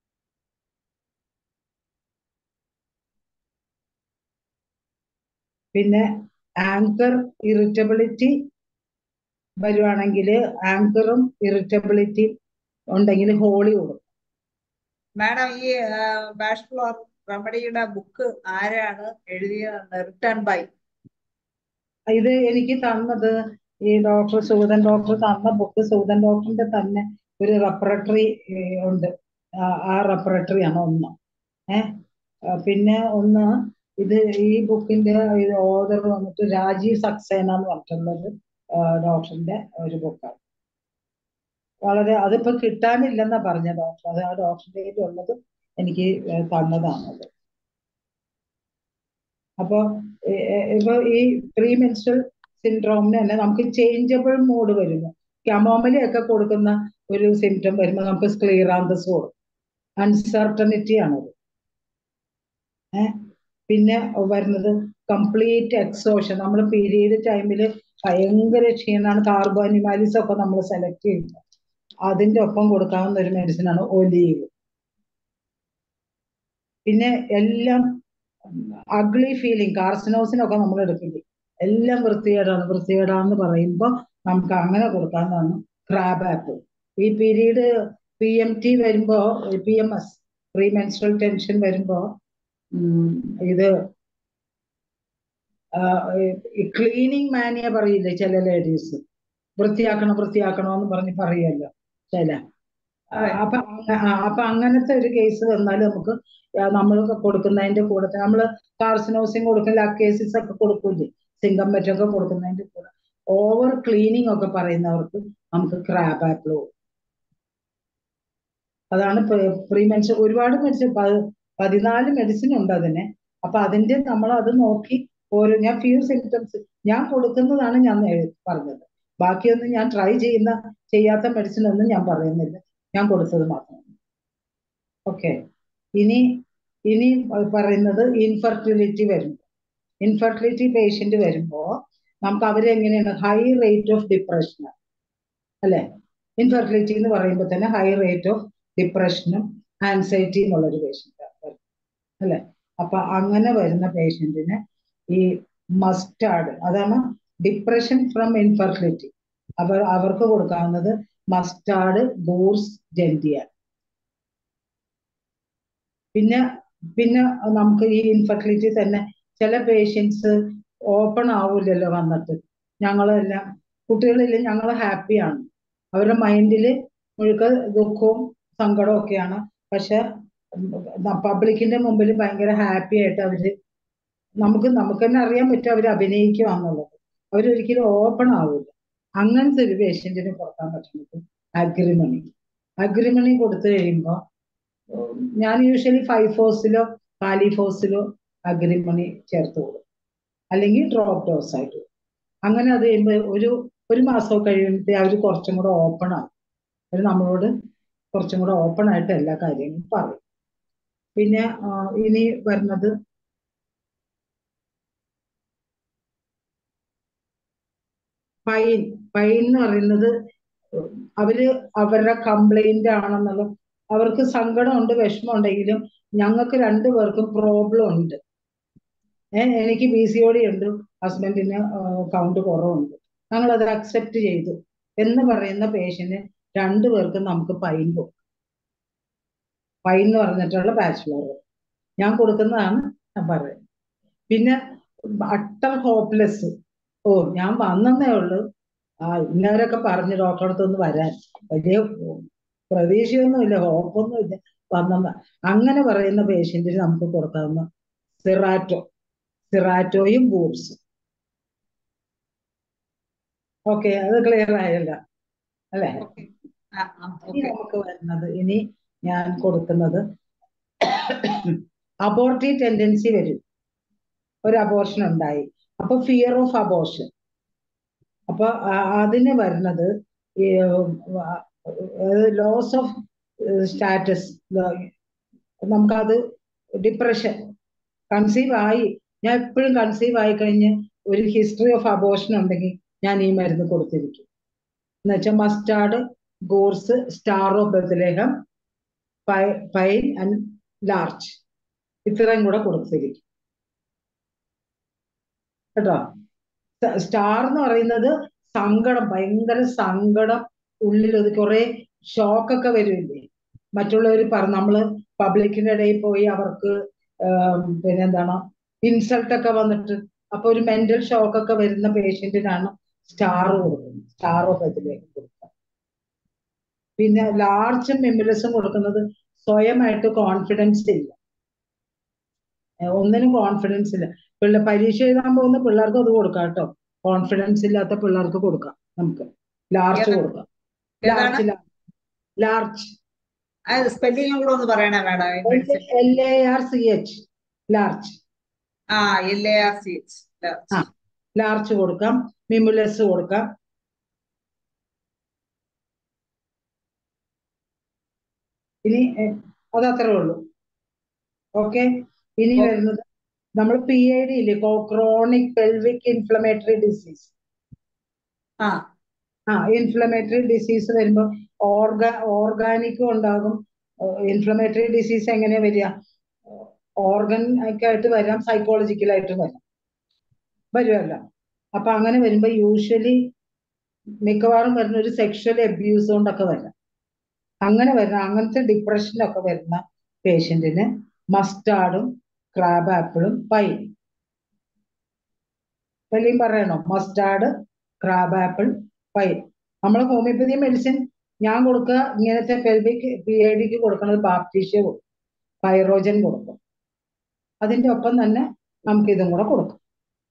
പിന്നെ ആങ്കർ ഇറിറ്റബിലിറ്റി വരുവാണെങ്കിൽ ആങ്കറും ഇറിറ്റബിലിറ്റി ഉണ്ടെങ്കിൽ ഹോളി കൊടുക്കും. മാഡം, ഈ ബാച്ചുലർ റെമഡിയുടെ ബുക്ക് ആരാണ് എഴുതിയത്? റിട്ടേൺ ബൈ ഇത് എനിക്ക് തന്നത് ഈ ഡോക്ടർ സൂദൻ ഡോക്ടർ തന്ന ബുക്ക്. സൂദൻ ഡോക്ടറിന്റെ തന്നെ ഒരു റെപ്പറട്ടറി ഉണ്ട്. ആ റെപ്പറട്ടറി ആണ് ഒന്ന്. ഏഹ് പിന്നെ ഒന്ന് ഇത് ഈ ബുക്കിന്റെ ഓർഡർ വന്നിട്ട് രാജീവ് സക്സേന എന്ന് പറഞ്ഞിട്ടുള്ളത് ഡോക്ടറിന്റെ ഒരു ബുക്കാണ്. വളരെ അതിപ്പോ കിട്ടാനില്ലെന്നാ പറഞ്ഞ ഡോക്ടർ. അത് ആ ഡോക്ടറിന്റെ ഉള്ളത് എനിക്ക് തന്നതാണത്. അപ്പൊ ഇപ്പൊ ഈ പ്രീ മെൻസ്ട്രൽ സിൻഡ്രോമിന് തന്നെ നമുക്ക് ചേഞ്ചബിൾ മൂഡ് വരുന്നു. ക്യാമോമിലി ഒക്കെ കൊടുക്കുന്ന ഒരു സിംറ്റം വരുമ്പോൾ നമുക്ക് സ്ക്ലീറാന്തസ് കൊടുക്കും. അൺസർട്ടനിറ്റി ആണത്. ഏഹ് പിന്നെ വരുന്നത് കംപ്ലീറ്റ് എക്സോഷൻ. നമ്മൾ പീരീഡ് ടൈമിൽ ഭയങ്കര ക്ഷീണമാണ്. കാർബോ അനിമാലിസ് ഒക്കെ നമ്മൾ സെലക്ട് ചെയ്യുന്നത്. അതിന്റെ ഒപ്പം കൊടുക്കാവുന്ന ഒരു മെഡിസിനാണ് ഒലീവ്. പിന്നെ എല്ലാം അഗ്ലി ഫീലിംഗ്, കാർസിനോസിനൊക്കെ നമ്മൾ എടുക്കില്ലേ, എല്ലാം വൃത്തികേടാണ് വൃത്തികേടാന്ന് പറയുമ്പോൾ നമുക്ക് അങ്ങനെ കൊടുക്കാവുന്നതാണ് ക്രാബ് ആപ്പിൾ. ഈ പീരീഡ് പി എം ടി വരുമ്പോ P M S premenstrual tension വരുമ്പോ ഇത് ക്ലീനിങ് മാനിയ പറയില്ലേ ചില ലേഡീസ്, വൃത്തിയാക്കണം വൃത്തിയാക്കണോ എന്ന് പറഞ്ഞ് പറയുമല്ലോ ചില. അപ്പൊ അപ്പൊ അങ്ങനത്തെ ഒരു കേസ് വന്നാൽ നമുക്ക് നമ്മൾ കൊടുക്കുന്നതിന്റെ കൂടെ നമ്മൾ കാർസിനോസിൻ കൊടുക്കും, ലക്കേസിസ് ഒക്കെ കൊടുക്കൂലേ, സിംഗം മറ്റൊക്കെ കൊടുക്കുന്നതിന്റെ കൂടെ ഓവർ ക്ലീനിങ് ഒക്കെ പറയുന്നവർക്ക് നമുക്ക് ക്രാബ് ആപ്പിൾ കൊടുക്കും. അതാണ് പ്രീ മെൻസ്ട്രൽ. ഒരുപാട് മെഡിസിൻ പതിനാല് മെഡിസിൻ ഉണ്ട് അതിന്. അപ്പൊ അതിന്റെ നമ്മൾ അത് നോക്കി ഓരോ ഞാൻ ഫ്യൂ സിംറ്റംസ് ഞാൻ കൊടുക്കുന്നതാണ് ഞാൻ പറഞ്ഞത്. ബാക്കിയൊന്നും ഞാൻ ട്രൈ ചെയ്യുന്ന ചെയ്യാത്ത മെഡിസിൻ ഒന്നും ഞാൻ പറയുന്നില്ല, ഞാൻ കൊടുത്തത് മാത്രമാണ്. ഓക്കെ. ഇനി ഇനി പറയുന്നത് ഇൻഫെർട്ടിലിറ്റി വരുമ്പോൾ, ഇൻഫെർട്ടിലിറ്റി പേഷ്യന്റ് വരുമ്പോ നമുക്ക് അവരെങ്ങനെയാണ് ഹൈ റേറ്റ് ഓഫ് ഡിപ്രഷൻ അല്ലെ. ഇൻഫെർട്ടിലിറ്റി എന്ന് പറയുമ്പോൾ തന്നെ ഹൈ റേറ്റ് ഓഫ് ഡിപ്രഷനും ആൻസൈറ്റി എന്നുള്ളൊരു പേഷ്യന്റ് അല്ലെ. അപ്പൊ അങ്ങനെ വരുന്ന പേഷ്യന്റിന് ഈ മസ്റ്റാർഡ്, അതാണ് ഡിപ്രഷൻ ഫ്രം ഇൻഫെർട്ടിലിറ്റി, അവർ അവർക്ക് കൊടുക്കാവുന്നത് മസ്റ്റാർഡ്, ഗൂർസ്, ജെന്റിയ. പിന്നെ പിന്നെ നമുക്ക് ഈ ഇൻഫെർട്ടിലിറ്റി തന്നെ ചില പേഷ്യൻസ് ഓപ്പൺ ആവൂലല്ലോ വന്നിട്ട്. ഞങ്ങളെല്ലാം കുട്ടികളില്ല, ഞങ്ങൾ ഹാപ്പിയാണ്, അവരുടെ മൈൻഡില് മുഴുക്ക ദുഃഖവും സങ്കടവും ഒക്കെയാണ്. പക്ഷെ പബ്ലിക്കിന്റെ മുമ്പിൽ ഭയങ്കര ഹാപ്പി ആയിട്ട് അവര് നമുക്ക് നമുക്ക് തന്നെ അറിയാൻ പറ്റും അവർ അഭിനയിക്കുവാന്നുള്ളത്. അവരൊരിക്കലും ഓപ്പൺ ആവില്ല. അങ്ങനത്തെ ഒരു പേഷ്യന്റിന് കൊടുക്കാൻ പറ്റുന്നത് അഗ്രിമണി. അഗ്രിമണി കൊടുത്തു കഴിയുമ്പോൾ ഞാൻ യൂഷ്വലി ഫൈവ് ഫോഴ്സിലോ കാലിഫോഴ്സിലോ അഗ്രിമണി ചേർത്ത് കൊടുക്കും, അല്ലെങ്കിൽ ഡ്രോപ്പ് ഡോസ് ആയിട്ട്. അങ്ങനെ അത് കഴിയുമ്പോൾ ഒരു ഒരു മാസം കഴിയുമ്പോൾ അവർ കുറച്ചും കൂടെ ഓപ്പൺ ആകും. അവർ നമ്മളോട് കുറച്ചും കൂടെ ഓപ്പൺ ആയിട്ട് എല്ലാ കാര്യങ്ങളും പറയും. പിന്നെ ആ, ഇനി വരുന്നത് പൈൻ പൈൻ എന്ന് പറയുന്നത് അവര് അവരുടെ കംപ്ലൈന്റ് ആണെന്നുള്ള അവർക്ക് സങ്കടമുണ്ട്, വിഷമം ഉണ്ടെങ്കിലും ഞങ്ങൾക്ക് രണ്ടുപേർക്കും പ്രോബ്ലം ഉണ്ട്. ഏഹ് എനിക്ക് പി സി ഒ ഡി ഉണ്ട്, ഹസ്ബൻഡിന് കൗണ്ട് കുറവുണ്ട്, ഞങ്ങൾ അത് അക്സെപ്റ്റ് ചെയ്തു എന്ന് പറയുന്ന പേഷ്യന്റ് രണ്ടുപേർക്കും നമുക്ക് പൈൻ കൊടുക്കും. പൈൻ എന്ന് പറഞ്ഞിട്ടുള്ള ബാച്ചുലർ ഞാൻ കൊടുക്കുന്നതാണ് ഞാൻ പറയുന്നത്. പിന്നെ അട്ടർ ഹോപ്പ്ലെസ്, ഓ ഞാൻ വന്നേ ഉള്ളൂ, ആ ഇന്നവരൊക്കെ പറഞ്ഞു ഡോക്ടറെ അടുത്തൊന്ന് വരാൻ, വലിയ പ്രതീക്ഷയൊന്നുമില്ല, ഹോപ്പൊന്നുമില്ല, വന്ന അങ്ങനെ പറയുന്ന പേഷ്യന്റിന് നമുക്ക് കൊടുക്കാവുന്ന സിറാറ്റോ സിറാറ്റോയും ബൂട്ട്സും. ഓക്കെ, അത് ക്ലിയർ ആയല്ല അല്ലേ? ഓക്കെ ആ ആ ഇനി ഓക്കെ നമുക്ക് വരുന്നത്, ഇനി ഞാൻ കൊടുക്കുന്നത് അബോർട്ടീവ് ടെൻഡൻസി വരും. ഒരു അബോർഷൻ ഉണ്ടായി, അപ്പൊ ഫിയർ ഓഫ് അബോർഷൻ. അപ്പൊ അതിന് വരുന്നത് ലോസ് ഓഫ് സ്റ്റാറ്റസ്, നമുക്കത് ഡിപ്രഷൻ, കൺസീവ് ആയി, ഞാൻ എപ്പോഴും കൺസീവ് ആയി കഴിഞ്ഞ് ഒരു ഹിസ്റ്ററി ഓഫ് അബോർഷൻ ഉണ്ടെങ്കിൽ ഞാൻ ഈ മരുന്ന് കൊടുത്തിരിക്കും. എന്ന് വെച്ചാൽ mustard, gorse, star of Bethlehem, pine and larch, ഇത്രയും കൂടെ കൊടുത്തിരിക്കും കേട്ടോ. സ്റ്റാർ എന്ന് പറയുന്നത് സങ്കടം, ഭയങ്കര സങ്കടം ഉള്ളിൽ ഒരു കുറെ ഷോക്കൊക്കെ വരുമില്ലേ, മറ്റുള്ളവർ പറഞ്ഞ നമ്മള് പബ്ലിക്കിന്റെ ഇടയിൽ പോയി അവർക്ക് പിന്നെന്താണ് ഇൻസൾട്ട് ഒക്കെ വന്നിട്ട് അപ്പൊ ഒരു മെന്റൽ ഷോക്കൊക്കെ വരുന്ന പേഷ്യന്റിനാണ് സ്റ്റാർ കൊടുക്കുന്നത്, സ്റ്റാർ ഓഫ് ബെത്ലഹേം കൊടുക്കുക. പിന്നെ ലാർജും മിമുലസും കൊടുക്കുന്നത് സ്വയമായിട്ട് കോൺഫിഡൻസ് ഇല്ല, ഒന്നിനും കോൺഫിഡൻസ് ഇല്ല. പിള്ളേർ പരീക്ഷ എഴുതാൻ പോകുന്ന പിള്ളേർക്ക് അത് കൊടുക്കാം കേട്ടോ, കോൺഫിഡൻസ് ഇല്ലാത്ത പിള്ളേർക്ക് കൊടുക്കാം നമുക്ക് ലാർജ് കൊടുക്കാം. ലാർജ് ലാർജ് സ്പെല്ലിംഗ് കൂടെ ഒന്ന് പറയണേ madam. L A R C H larch. ആ L A R C H ആ ലാർജ് കൊടുക്കാം, മിമുലസ് കൊടുക്കാം. ഇനി അതത്രേ ഉള്ളൂ. ഓക്കെ, ഇനി വരുന്നത് നമ്മൾ പി ഐ ഡി ഇല്ലേ, ക്രോണിക് പെൽവിക് ഇൻഫ്ലമേറ്ററി ഡിസീസ്. ആ ആ ഇൻഫ്ലമേറ്ററി ഡിസീസ് വരുമ്പോൾ ഓർഗാ ഓർഗാനിക്കും ഉണ്ടാകും. ഇൻഫ്ലമേറ്ററി ഡിസീസ് എങ്ങനെയാ വരിക? ഓർഗൻ ഒക്കെ ആയിട്ട് വരാം, സൈക്കോളജിക്കലായിട്ട് വരാം, വരുമല്ലോ. അപ്പൊ അങ്ങനെ വരുമ്പോ യൂഷ്വലി മിക്കവാറും വരുന്ന ഒരു സെക്ഷൽ അബ്യൂസ് കൊണ്ടൊക്കെ വരാം. അങ്ങനെ വരുന്ന അങ്ങനത്തെ ഡിപ്രഷനൊക്കെ വരുന്ന പേഷ്യന്റിന് മസ്റ്റാർഡും ക്രാബ് ആപ്പിളും പൈൻ. വലിയും പറയണോ? Mustard, crab apple, pine. നമ്മൾ ഹോമിയോപ്പതി മെഡിസിൻ ഞാൻ കൊടുക്കുക ഇങ്ങനത്തെ പെൽവിക് പി ഐ ഡിക്ക് കൊടുക്കുന്നത് ബാപ്റ്റീഷ്യ കൊടുക്കും, പൈറോജൻ കൊടുക്കും. അതിന്റെ ഒപ്പം തന്നെ നമുക്ക് ഇതും കൂടെ കൊടുക്കും.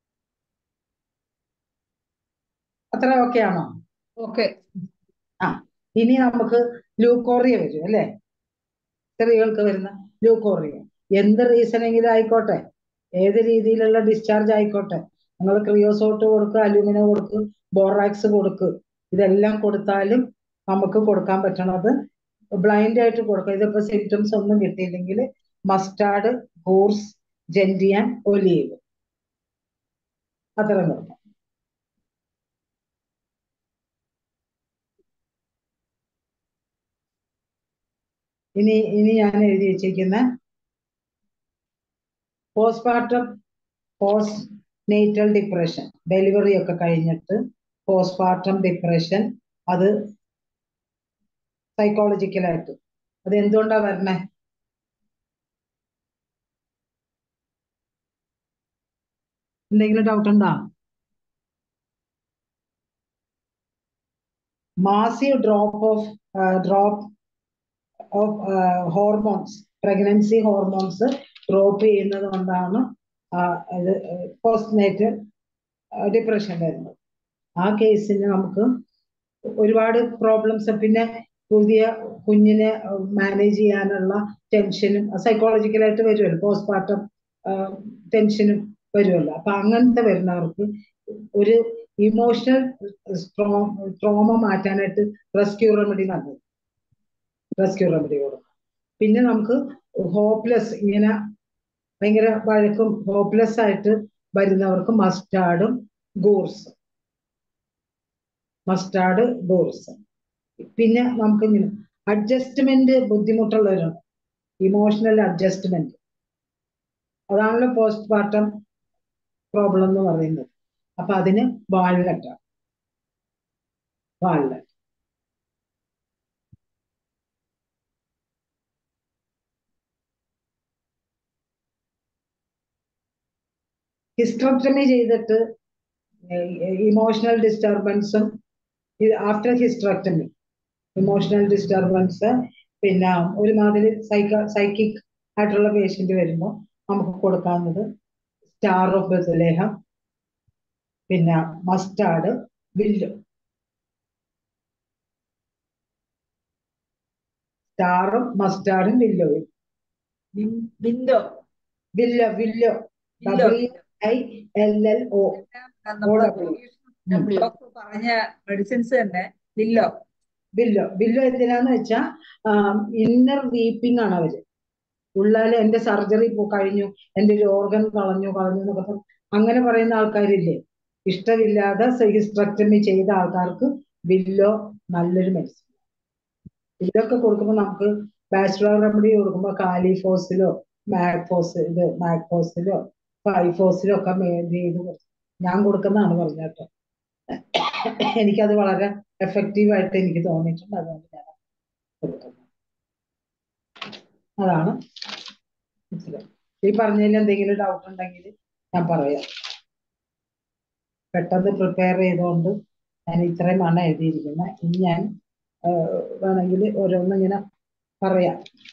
അത്ര ഓക്കെ ആണോ? ഓക്കെ. ആ ഇനി നമുക്ക് ലൂക്കോറിയ വരും അല്ലേ, സ്ത്രീകൾക്ക് വരുന്ന ലൂക്കോറിയ. എന്ത് റീസണെങ്കിലും ആയിക്കോട്ടെ, ഏത് രീതിയിലുള്ള ഡിസ്ചാർജ് ആയിക്കോട്ടെ, നിങ്ങൾ ക്രിയോസോട്ട് കൊടുക്കുക, അലൂമിനോ കൊടുക്കുക, ബോറാക്സ് കൊടുക്കുക, ഇതെല്ലാം കൊടുത്താലും നമുക്ക് കൊടുക്കാൻ പറ്റണത് ബ്ലൈൻഡ് ആയിട്ട് കൊടുക്കുക. ഇതിപ്പോ സിംറ്റംസ് ഒന്നും കിട്ടിയില്ലെങ്കിൽ മസ്റ്റാർഡ്, ഗോർസ്, ജെന്റിയാൻ, ഒലീവ് അത്രയും കൊടുക്കാം. ഇനി ഇനി ഞാൻ എഴുതി വെച്ചിരിക്കുന്ന postpartum postnatal depression, delivery ഒക്കെ കഴിഞ്ഞിട്ട് പോസ്റ്റ്പാർട്ടം ഡിപ്രഷൻ, അത് സൈക്കോളജിക്കലായിട്ട് അത് എന്തുകൊണ്ടാ വരണേ? എന്തെങ്കിലും ഡൗട്ട് ഉണ്ടോ? Massive drop of drop of hormones, pregnancy hormones drop ചെയ്യുന്നത് കൊണ്ടാണ് പോസ്റ്റ് നേറ്റൽ ഡിപ്രഷൻ വരുന്നത്. ആ കേസിന് നമുക്ക് ഒരുപാട് പ്രോബ്ലംസ്, പിന്നെ പുതിയ കുഞ്ഞിനെ മാനേജ് ചെയ്യാനുള്ള ടെൻഷനും സൈക്കോളജിക്കലായിട്ട് വരുമല്ലോ, പോസ്റ്റ്പാർട്ടം ടെൻഷനും വരുമല്ലോ. അപ്പൊ അങ്ങനത്തെ വരുന്നവർക്ക് ഒരു ഇമോഷണൽ ട്രോമ മാറ്റാനായിട്ട് റെസ്ക്യൂ റെമഡി നല്ലത്, റെസ്ക്യൂ റെമഡി കൊടുക്കും. പിന്നെ നമുക്ക് ഹോപ്പ്ലെസ്, ഇങ്ങനെ ഭയങ്കര വഴക്കും ഹോപ്പ്ലെസ് ആയിട്ട് വരുന്നവർക്ക് മസ്റ്റാർഡും ഗോർസും മസ്റ്റാർഡ് ഗോർസ്. പിന്നെ നമുക്ക് ഇങ്ങനെ അഡ്ജസ്റ്റ്മെന്റ് ബുദ്ധിമുട്ടുള്ളവരുണ്ട്, ഇമോഷണൽ അഡ്ജസ്റ്റ്മെന്റ്. അതാണല്ലോ പോസ്റ്റ് പാർട്ടം പ്രോബ്ലം എന്ന് പറയുന്നത്. അപ്പൊ അതിന് വാൾനട്ട് വാൾനട്ട് ഹിസ്റ്ററക്ടമി ചെയ്തിട്ട് ഇമോഷണൽ ഡിസ്റ്റർബൻസും ആഫ്റ്റർ ഹിസ്റ്ററക്ടമി ഇമോഷണൽ ഡിസ്റ്റർബൻസ്, പിന്നെ ഒരുമാതിരി സൈക്ക സൈക്കിക് ആയിട്ടുള്ള പേഷ്യന്റ് വരുമ്പോൾ നമുക്ക് കൊടുക്കാവുന്നത് സ്റ്റാർ ഓഫ് ബെത്ലഹേം, പിന്നെ മസ്റ്റാർഡ്, വില്ലോ. സ്റ്റാറും മസ്റ്റാർഡും വില്ലോയും. Willow willow willow W I L L O doctor പറഞ്ഞ മെഡിസിൻസ് തന്നെ വില്ലോ. വില്ലോ വില്ലോ എന്തിനാന്ന് വെച്ചാ ഇന്നർ വീപ്പിംഗ് ആണ് അവര്. ഉള്ളാല് എന്റെ സർജറി കഴിഞ്ഞു, എന്റെ ഒരു ഓർഗൻ കളഞ്ഞു കളഞ്ഞു എന്നൊക്കെ അങ്ങനെ പറയുന്ന ആൾക്കാരില്ലേ, ഇഷ്ടമില്ലാതെ ഹിസ്റ്ററക്ടമി ചെയ്ത ആൾക്കാർക്ക് വില്ലോ നല്ലൊരു മെഡിസിൻ. ഇതൊക്കെ കൊടുക്കുമ്പോൾ നമുക്ക് ബാച്ചിലർ റെമഡി കൊടുക്കുമ്പോൾ കാലിഫോസിലോ മാക്ഫോസ് ഇത് മാക്ഫോസിലോ ഫൈഫോസിലോ ഒക്കെ ചെയ്ത് ഞാൻ കൊടുക്കുന്നതാണ് പറഞ്ഞേട്ടോ. എനിക്കത് വളരെ എഫക്റ്റീവ് ആയിട്ട് എനിക്ക് തോന്നിയിട്ടുണ്ട്, അതുകൊണ്ട് ഞാൻ കൊടുക്കുന്നു. അതാണ് ഈ പറഞ്ഞതിൽ എന്തെങ്കിലും ഡൗട്ട് ഉണ്ടെങ്കിൽ ഞാൻ പറയാം. പെട്ടെന്ന് പ്രിപ്പയർ ചെയ്തുകൊണ്ട് ഞാൻ ഇത്രയുമാണ് എഴുതിയിരിക്കുന്നത്. ഇനി ഞാൻ വേണമെങ്കിൽ ഓരോന്നും ഇങ്ങനെ പറയാം.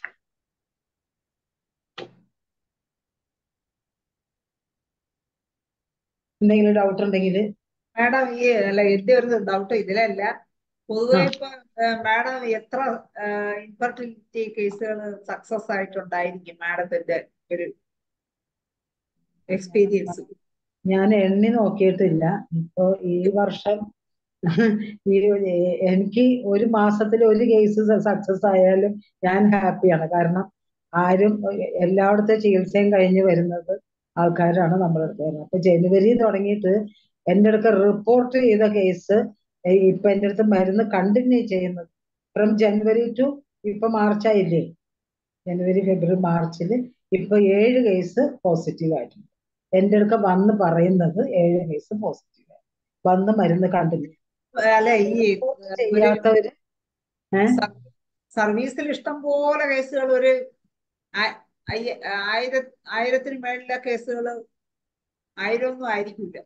എന്തെങ്കിലും ഡൗട്ട് ഉണ്ടെങ്കിൽ മാഡം ഈ അല്ല എന്റെ ഒരു ഡൗട്ട് ഇതിലല്ല, പൊതുവെ ഇപ്പൊ മാഡം എത്ര ഇൻഫെർട്ടിലിറ്റി കേസുകൾ സക്സസ് ആയിട്ടുണ്ടായിരിക്കും മാഡത്തിന്റെ ഒരു എക്സ്പീരിയൻസ്? ഞാൻ എണ്ണി നോക്കിയിട്ടില്ല. ഇപ്പൊ ഈ വർഷം ഈ എനിക്ക് ഒരു മാസത്തിൽ ഒരു കേസ് സക്സസ് ആയാലും ഞാൻ ഹാപ്പിയാണ്. കാരണം ആരും എല്ലായിടത്തെ ചികിത്സയും കഴിഞ്ഞ് വരുന്നത് ആൾക്കാരാണ് നമ്മുടെ അടുത്ത് വരുന്നത്. അപ്പൊ ജനുവരി തുടങ്ങിയിട്ട് എൻ്റെ അടുത്ത് റിപ്പോർട്ട് ചെയ്ത കേസ് ഇപ്പൊ എൻ്റെ അടുത്ത് മരുന്ന് കണ്ടിന്യൂ ചെയ്യുന്നത് ഫ്രം ജനുവരി ടു ഇപ്പൊ മാർച്ച് ആയില്ലേ, ജനുവരി ഫെബ്രുവരി മാർച്ചില് ഇപ്പൊ ഏഴ് കേസ് പോസിറ്റീവ് ആയിട്ടുണ്ട്. എൻ്റെ അടുക്ക വന്ന് പറയുന്നത് ഏഴ് കേസ് പോസിറ്റീവ് ആയി വന്ന് മരുന്ന് കണ്ടിന്യൂ അല്ല ഈ ചെയ്യാത്തവര് സർവീസിൽ ഇഷ്ടം പോലെ കേസുകൾ ഒരു ആയിര ആയിരത്തിന് മേളിലെ കേസുകൾ ആയിരമൊന്നും ആയിരിക്കില്ല.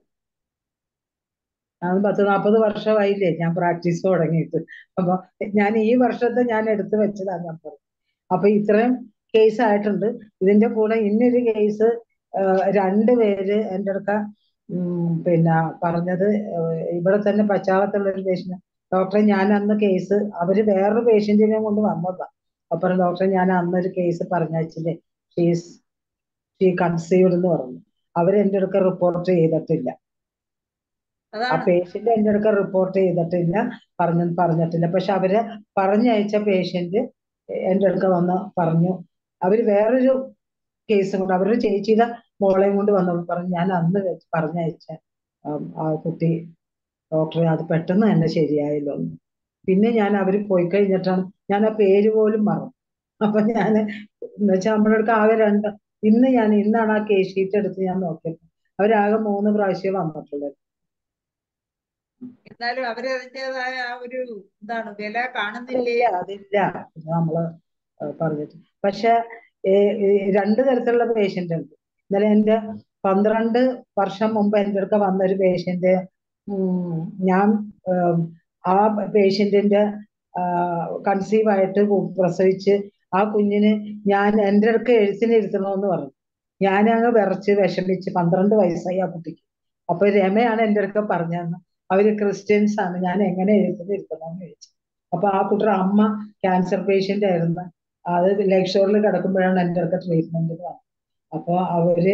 അത് പത്ത് നാൽപ്പത് വർഷമായില്ലേ ഞാൻ പ്രാക്ടീസ് തുടങ്ങിയിട്ട്. അപ്പൊ ഞാൻ ഈ വർഷത്തെ ഞാൻ എടുത്തു വെച്ചതാണ് ഞാൻ പറഞ്ഞു. അപ്പൊ ഇത്രയും കേസ് ആയിട്ടുണ്ട്. ഇതിന്റെ കൂടെ ഇന്നൊരു കേസ് രണ്ട് പേര് എൻ്റെ അടുക്ക പിന്നെ പറഞ്ഞത് ഇവിടെ തന്നെ പശ്ചാത്തലത്തിലുള്ള ഒരു പേഷ്യന്റ്, ഡോക്ടറെ ഞാൻ അന്ന് കേസ് അവര് വേറൊരു പേഷ്യന്റിനെ കൊണ്ട് വന്നതാ. അപ്പൊ ഡോക്ടറെ ഞാൻ അന്നൊരു കേസ് പറഞ്ഞില്ലേ, ഷീസ് ഷീ കൺസീവ്ഡ് എന്ന് പറഞ്ഞു. അവര് എൻ്റെ അടുക്ക റിപ്പോർട്ട് ചെയ്തിട്ടില്ല. ആ പേഷ്യന്റ് എൻ്റെ അടുക്ക റിപ്പോർട്ട് ചെയ്തിട്ടില്ല, പറഞ്ഞ പറഞ്ഞിട്ടില്ല പക്ഷെ അവര് പറഞ്ഞയച്ച പേഷ്യന്റ് എൻ്റെ അടുക്ക വന്ന് പറഞ്ഞു. അവര് വേറൊരു കേസും കൊണ്ട് അവരുടെ ചേച്ചിയുടെ മോളെയും കൊണ്ട് വന്നപ്പോൾ പറഞ്ഞു ഞാൻ അന്ന് പറഞ്ഞയച്ച ആ കുട്ടി ഡോക്ടറെ അത് പെട്ടെന്ന് തന്നെ ശരിയായല്ലോ. പിന്നെ ഞാൻ അവര് പോയി കഴിഞ്ഞിട്ടാണ് ഞാൻ ആ പേര് പോലും മറന്നു. അപ്പൊ ഞാൻ എന്ന് വെച്ചാൽ നമ്മുടെ അടുത്ത് ആകെ രണ്ട് ഇന്ന് ഞാൻ ഇന്നാണ് ആ കേസ് ഷീറ്റ് എടുത്ത് ഞാൻ നോക്കിയത്. അവരാകെ മൂന്ന് പ്രാവശ്യം വന്നിട്ടുള്ളത്. എന്നാലും അവര് അതിൻ്റെതായ ആ ഒരു എന്താണ് വില കാണുന്നില്ലേ? അതില്ല നമ്മള് പറഞ്ഞിട്ട്. പക്ഷെ രണ്ട് തരത്തിലുള്ള പേഷ്യന്റ് ഉണ്ട്. ഇന്നലെ എന്റെ പന്ത്രണ്ട് വർഷം മുമ്പ് എൻ്റെ അടുക്ക വന്നൊരു പേഷ്യന്റ്, ഞാൻ ആ പേഷ്യന്റിന്റെ കൺസീവ് ആയിട്ട് പ്രസവിച്ച് ആ കുഞ്ഞിന് ഞാൻ എൻ്റെ അടുക്ക എഴുത്തിന് ഇരുത്തണമെന്ന് പറഞ്ഞു. ഞാനങ്ങ് വിറച്ച് വിഷമിച്ച്, പന്ത്രണ്ട് വയസ്സായി ആ കുട്ടിക്ക്. അപ്പൊ രമയാണ് എൻ്റെ അടുക്ക പറഞ്ഞതെന്ന്, അവര് ക്രിസ്ത്യൻസ് ആണ്, ഞാൻ എങ്ങനെ എഴുത്തിന് ഇരുത്തണമെന്ന് ചോദിച്ചു. അപ്പൊ ആ കുട്ടിയുടെ അമ്മ ക്യാൻസർ പേഷ്യന്റ് ആയിരുന്നു. അത് ലെഗ് ഷോറിൽ കിടക്കുമ്പോഴാണ് എൻ്റെ അടുക്ക ട്രീറ്റ്മെന്റ് വന്നത്. അപ്പൊ അവര്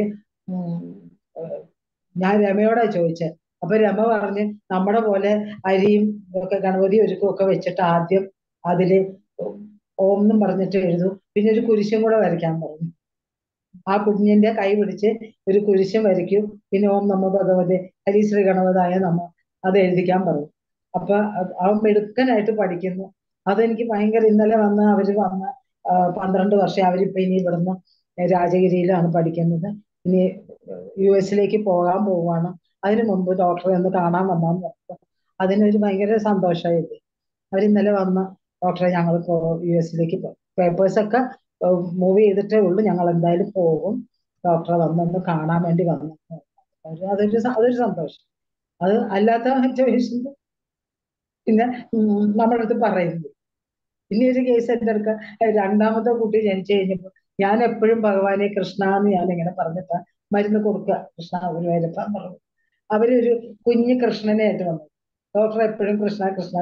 ഞാൻ രമയോടാ ചോദിച്ചത്. അപ്പൊ രമ പറഞ്ഞ് നമ്മുടെ പോലെ അരിയും ഒക്കെ ഗണപതി ഒരുക്കും ഒക്കെ വെച്ചിട്ട് ആദ്യം അതില് ഓം എന്നും പറഞ്ഞിട്ട് എഴുതും. പിന്നെ ഒരു കുരിശും കൂടെ വരയ്ക്കാൻ പറഞ്ഞു. ആ കുഞ്ഞിന്റെ കൈ പിടിച്ച് ഒരു കുരിശും വരയ്ക്കും. പിന്നെ ഓം നമോ ഭഗവതേ ഹരി ശ്രീ ഗണപതായ നമ അത് എഴുതിക്കാൻ പറഞ്ഞു. അപ്പൊ അവൻ മിടുക്കനായിട്ട് പഠിക്കുന്നു. അതെനിക്ക് ഭയങ്കര ഇന്നലെ വന്ന് അവര് വന്ന് പന്ത്രണ്ട് വർഷം അവരിപ്പോ ഇനി ഇവിടുന്ന് രാജഗിരിയിലാണ് പഠിക്കുന്നത്. ഇനി യു എസിലേക്ക് പോകാൻ പോവാണ്. അതിനു മുമ്പ് ഡോക്ടറെ ഒന്ന് കാണാൻ വന്നാന്ന് പറഞ്ഞു. അതിനൊരു ഭയങ്കര സന്തോഷമായിട്ട് അവരിന്നലെ വന്ന് ഡോക്ടറെ ഞങ്ങൾ യു എസിലേക്ക് പോകും, പേപ്പേഴ്സ് ഒക്കെ മൂവ് ചെയ്തിട്ടേ ഉള്ളൂ, ഞങ്ങൾ എന്തായാലും പോകും, ഡോക്ടറെ വന്നൊന്ന് കാണാൻ വേണ്ടി വന്നു. അതൊരു അതൊരു സന്തോഷം. അത് അല്ലാത്ത സിറ്റുവേഷനിൽ പിന്നെ നമ്മുടെ അടുത്ത് പറയുന്നത്. പിന്നെ ഒരു കേസ് എൻ്റെ അടുക്ക രണ്ടാമത്തെ കുട്ടി ജനിച്ചു കഴിഞ്ഞപ്പോൾ ഞാൻ എപ്പോഴും ഭഗവാനെ കൃഷ്ണ എന്ന് ഞാൻ ഇങ്ങനെ പറഞ്ഞിട്ടാ മരുന്ന് കൊടുക്കുക. കൃഷ്ണ ഗുരുവായൂരപ്പ പറഞ്ഞു. അവരൊരു കുഞ്ഞ് കൃഷ്ണനെ ആയിട്ട് വന്നു. ഡോക്ടർ എപ്പോഴും കൃഷ്ണ കൃഷ്ണ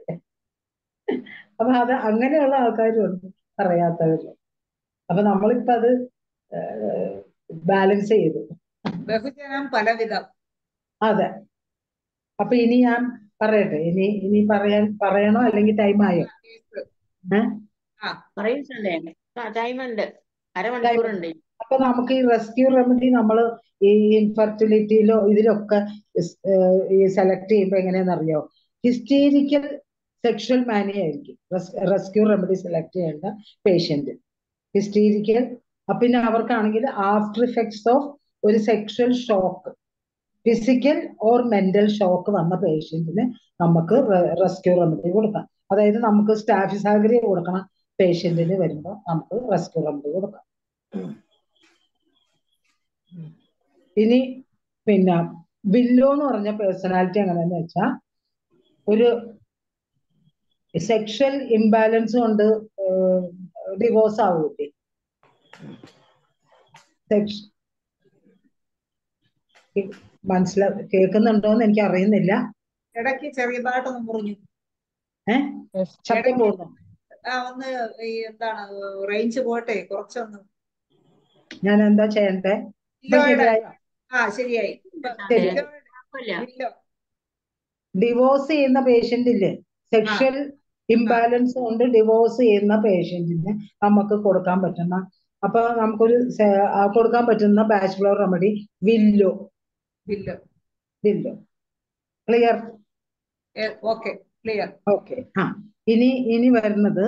അപ്പൊ അത് അങ്ങനെയുള്ള ആൾക്കാരും ഉണ്ട്, അറിയാത്തവര്. അപ്പൊ നമ്മളിപ്പോ അത് ബാലൻസ് ചെയ്തു. ബഹുജനം പലവിധം. അതെ. അപ്പൊ ഇനി ഞാൻ പറയട്ടെ, ഇനി ഇനി പറയാൻ പറയണോ അല്ലെങ്കിൽ ടൈം ആയോ? ടൈമുണ്ട്, അരമണിക്കൂറുണ്ട്. അപ്പൊ നമുക്ക് ഈ റെസ്ക്യൂ റെമഡി നമ്മൾ ഈ ഇൻഫെർട്ടിലിറ്റിയിലോ ഇതിലൊക്കെ ഈ സെലക്ട് ചെയ്യുമ്പോ എങ്ങനെയാണെന്നറിയോ? ഹിസ്റ്റീരിക്കൽ സെക്ഷൽ മാനിയ ആയിരിക്കും റെസ്ക്യൂ റെമഡി സെലക്ട് ചെയ്യേണ്ട പേഷ്യന്റ്. ഹിസ്റ്റീരിക്കൽ, പിന്നെ അവർക്കാണെങ്കിൽ ആഫ്റ്റർ ഇഫക്ട്സ് ഓഫ് ഒരു sexual shock, physical or mental shock വന്ന പേഷ്യന്റിന് നമുക്ക് റെസ്ക്യൂ റെമഡി കൊടുക്കാം. അതായത് നമുക്ക് സ്റ്റാഫിസാഗ്രിയ കൊടുക്കണം പേഷ്യന്റിന് വരുമ്പോൾ നമുക്ക് റെസ്ക്യൂ റെമഡി കൊടുക്കാം. ഇനി പിന്നെ വില്ലോ എന്ന് പറഞ്ഞ പേഴ്സണാലിറ്റി എങ്ങനെയാന്ന് വെച്ചാൽ ഒരു സെക്ഷൽ ഇംബാലൻസ് കൊണ്ട് ഡിവോഴ്സ് ആവൂലേ? മനസ്സിലാ കേൾക്കുന്നുണ്ടോന്ന് എനിക്ക് അറിയുന്നില്ല. ഇടയ്ക്ക് ചെറിയതായിട്ടൊന്ന് മുറിഞ്ഞു. ഏഹ് ശബ്ദം പോകുന്നു. ആ ഒന്ന് ഈ എന്താണ് റേഞ്ച് പോട്ടെ കുറച്ചൊന്ന്. ഞാൻ എന്താ ചെയ്യണ്ടേ? ആ ശരിയായി. ഡിവോഴ്സ് ചെയ്യുന്ന പേഷ്യന്റ് ഇല്ലേ, സെക്ഷൽ ഇംബാലൻസ് കൊണ്ട് ഡിവോഴ്സ് ചെയ്യുന്ന പേഷ്യന്റിന് നമുക്ക് കൊടുക്കാൻ പറ്റുന്ന, അപ്പൊ നമുക്കൊരു കൊടുക്കാൻ പറ്റുന്ന bachelor remedy willow. Willow willow clear? Okay, clear. Okay. ആ ഇനി ഇനി വരുന്നത്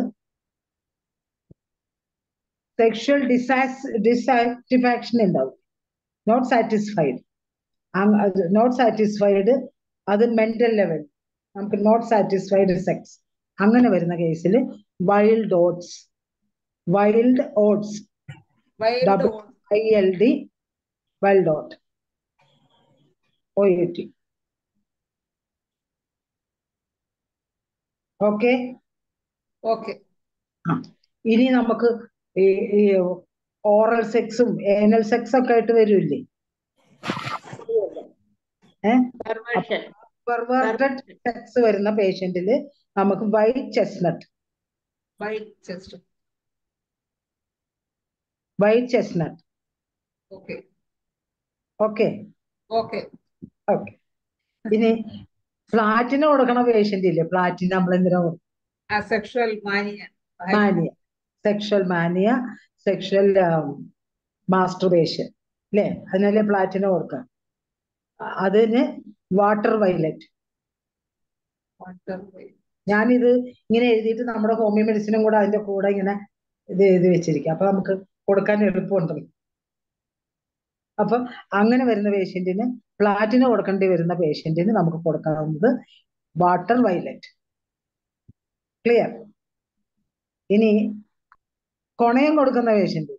സെക്ഷൽ ഡിസാസ് ഡിസാറ്റിസ്ഫാക്ഷൻ ഉണ്ടാവും. നോട്ട് സാറ്റിസ്ഫൈഡ്, നോട്ട് സാറ്റിസ്ഫൈഡ് അത് മെന്റൽ ലെവൽ, നമുക്ക് നോട്ട് സാറ്റിസ്ഫൈഡ് സെക്സ്, അങ്ങനെ വരുന്ന കേസിൽ wild oats, wild oats double I L D wild oat O A T. Okay okay. ഇനി നമുക്ക് ഈ ഓറൽ സെക്സും ഏനൽ സെക്സ് ഒക്കെ ആയിട്ട് വരില്ലേ? പെർവേർട്ടഡ് സെക്സ് വരുന്ന പേഷ്യന്റില് നമുക്ക് white chestnut, white chest white chestnut okay okay okay okay. ഇനി പ്ലാറ്റിന കൊടുക്കണ പേഷ്യന്റ് ഇല്ലേ, പ്ലാറ്റിന നമ്മൾ എന്തിനാ കൊടുക്കും? Sexual mania, mania, sexual mania, sexual masturbation അല്ലേ, അതിനല്ലേ പ്ലാറ്റിന കൊടുക്കാം. അതിന് വാട്ടർ വയലറ്റ്. ഞാനിത് ഇങ്ങനെ എഴുതിയിട്ട് നമ്മുടെ ഹോമിയോ മെഡിസിനും കൂടെ അതിന്റെ കൂടെ ഇങ്ങനെ ഇത് എഴുതി വെച്ചിരിക്കും, അപ്പൊ നമുക്ക് കൊടുക്കാൻ എളുപ്പമുണ്ടല്ലോ. അപ്പൊ അങ്ങനെ വരുന്ന പേഷ്യന്റിന്, പ്ലാറ്റിന കൊടുക്കേണ്ടി വരുന്ന പേഷ്യന്റിന് നമുക്ക് കൊടുക്കാവുന്നത് വാട്ടർ വയലറ്റ്. ക്ലിയർ? ഇനി കൊണയം കൊടുക്കുന്ന പേഷ്യന്റ്,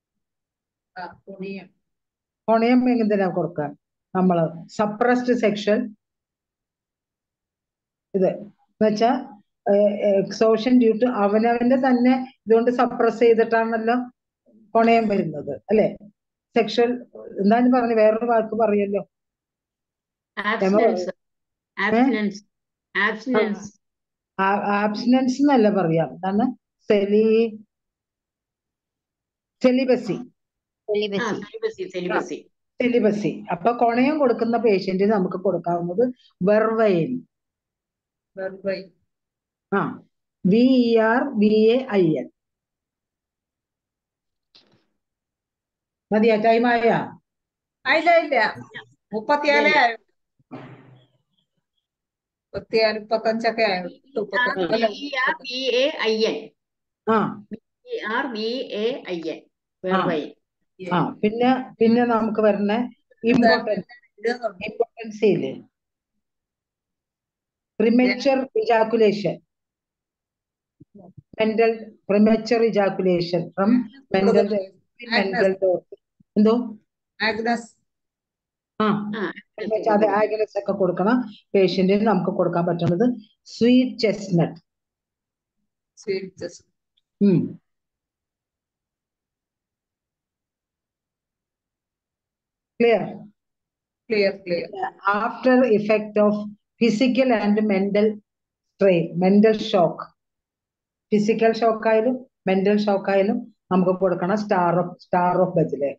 കൊണയം എന്തിനാ കൊടുക്കുക? നമ്മള് സപ്രസ്ഡ് സെക്ഷൽ ഇത് എന്നുവെച്ചാ എക്സോഷൻ ഡ്യൂ ടു അവനവന്റെ തന്നെ ഇതുകൊണ്ട് സപ്രസ് ചെയ്തിട്ടാണല്ലോ കൊണയം വരുന്നത് അല്ലെ? സെക്ഷൽ എന്താന്ന് പറഞ്ഞു, വേറൊരു വാക്ക് പറയല്ലോ, ആബ്സിനൻസ് എന്നല്ല പറയാം, എന്താണ് സെലി സെലിബസി സെലിബസി. അപ്പൊ കൊണയം കൊടുക്കുന്ന പേഷ്യന്റിന് നമുക്ക് കൊടുക്കാവുന്നത് വെർവൈൻ. ആ V E R V A I N. മതിയാ? ടൈം ആയാ? ഇല്ല ഇല്ല മുപ്പത്തിയാലേ ഇല്ല. ആയുള്ളൂ. മുപ്പത്തിയാല് മുപ്പത്തഞ്ചൊക്കെ ആയുള്ളൂ. മുപ്പത്തഞ്ച് അല്ല V E R V A I N. ആ V E R V A I N. ആ ആ പിന്നെ പിന്നെ നമുക്ക് വരണ ഇമ്പോർട്ടൻസ് എഴുതുന്നുണ്ട്. ഇമ്പോർട്ടൻസ് ഇല്ലേ? Premature ejaculation, mental premature ejaculation from mental mental എന്തോ ആഗ്നസ് ആ ആ അത് ആഗ്നസ് ഒക്കെ കൊടുക്കണം പേഷ്യന്റിന്. നമുക്ക് കൊടുക്കാൻ പറ്റുന്നത് സ്വീറ്റ് ചെസ്റ്റ്നട്ട്. സ്വീറ്റ് ഉം clear? Clear clear. After effect of physical and mental strain, mental shock, physical shock ആയാലും മെന്റൽ ഷോക്ക് ആയാലും നമുക്ക് കൊടുക്കണം star of star of Bethlehem.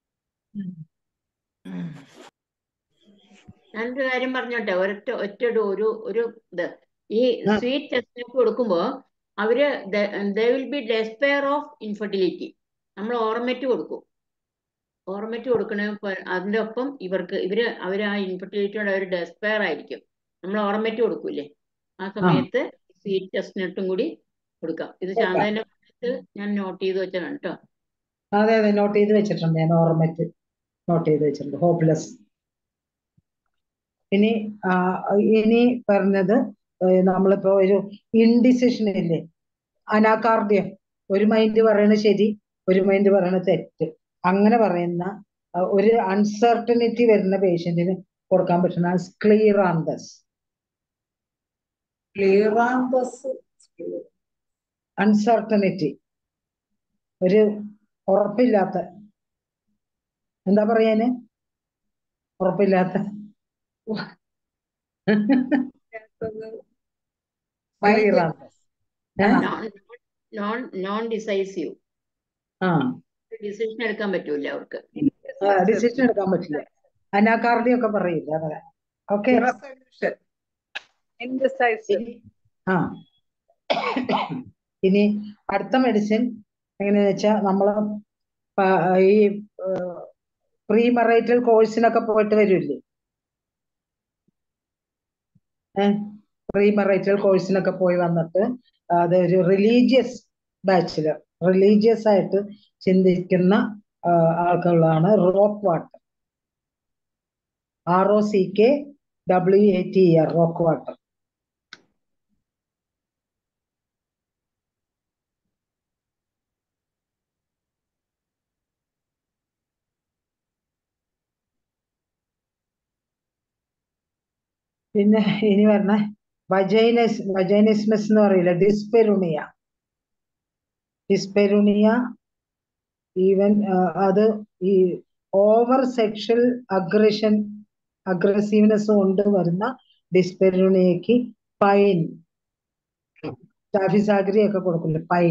ഞാനൊരു കാര്യം പറഞ്ഞോട്ടെ, ഒരൊറ്റ ഒറ്റ ഒരു ഒരു ഇത് ഈ ആ. സ്വീറ്റ് ചെസ്റ്റ്നട്ട് കൊടുക്കുമ്പോ അവര് they will be despair of infertility. നമ്മൾ ഓർമെറ്റ് കൊടുക്കും. ഓർമെറ്റ് കൊടുക്കണ അതിന്റെ ഒപ്പം ഇവർക്ക് ഇവര് അവര് ആ ഇൻഫെർട്ടിലിറ്റിയോട് അവർ ഡെസ്പെയർ ആയിരിക്കും. നമ്മൾ ഓർമെറ്റ് കൊടുക്കൂലേ, ആ സമയത്ത് സ്വീറ്റ് ചെസ്റ്റ്നട്ടും കൂടി കൊടുക്കാം. ഇത് ശാന്തന്റെ ഞാൻ നോട്ട് ചെയ്ത് വെച്ചതാണ് കേട്ടോ. അതെ അതെ നോട്ട് ചെയ്ത് വെച്ചിട്ടുണ്ട് ഞാൻ. ഓർമ്മറ്റ് നോട്ട് ചെയ്ത് വെച്ചിട്ടുണ്ട്. ഹോപ്പ്ലെസ്. ഇനി ആ, ഇനി പറഞ്ഞത് ഏഹ് നമ്മളിപ്പോ ഒരു ഇൻഡിസിഷൻ ഇല്ലേ, അനാകാർഡിയം. ഒരു മൈൻഡ് പറയണത് ശരി, ഒരു മൈൻഡ് പറയണത് തെറ്റ്, അങ്ങനെ പറയുന്ന ആ, ഒരു അൺസർട്ടനിറ്റി വരുന്ന പേഷ്യന്റിന് കൊടുക്കാൻ പറ്റുന്ന സ്ക്ലീറാന്തസ്. ക്ലിയറാന്തസ് അൺസർട്ടനിറ്റി, ഒരു ഉറപ്പില്ലാത്ത, എന്താ പറയാന്, ഉറപ്പില്ലാത്ത ക്ലീറാന്തസ്. Non non decisive. ആ ഡിസിഷൻ എടുക്കാൻ പറ്റൂല അവർക്ക്. ഡിസിഷൻ എടുക്കാൻ പറ്റില്ല. അനാകാർഡി ഒക്കെ പറയില്ല അങ്ങനെ. ഓക്കെ. ആ ഇനി അടുത്ത മെഡിസിൻ എങ്ങനെയാന്ന് വെച്ചാ നമ്മള് പ- ഈ പ്രീ മറൈറ്റൽ കോഴ്സിനൊക്കെ പോയിട്ട് വരില്ലേ? ഏഹ് പ്രീ മറൈറ്റൽ കോഴ്സിനൊക്കെ പോയി വന്നിട്ട് അതൊരു റിലീജിയസ് ബാച്ചിലർ, റിലീജിയസ് ആയിട്ട് ചിന്തിക്കുന്ന ആ, ആൾക്കുള്ളതാണ് rock water. R O C K W A T R, rock water. പിന്നെ ഇനി പറഞ്ഞ വജൈനസ് വജൈനിസ്മസ് എന്ന് പറയില്ല, ഡിസ്പെരുണിയ. ഡിസ്പെരുണിയ ഈവൻ അത് ഈ ഓവർ സെക്ഷൽ അഗ്രഷൻ അഗ്രസീവ്നെസ് കൊണ്ട് വരുന്ന ഡിസ്പെരുണിയക്ക് പൈൻ, ടാഫിസാഗ്രി ഒക്കെ കൊടുക്കില്ല, പൈൻ.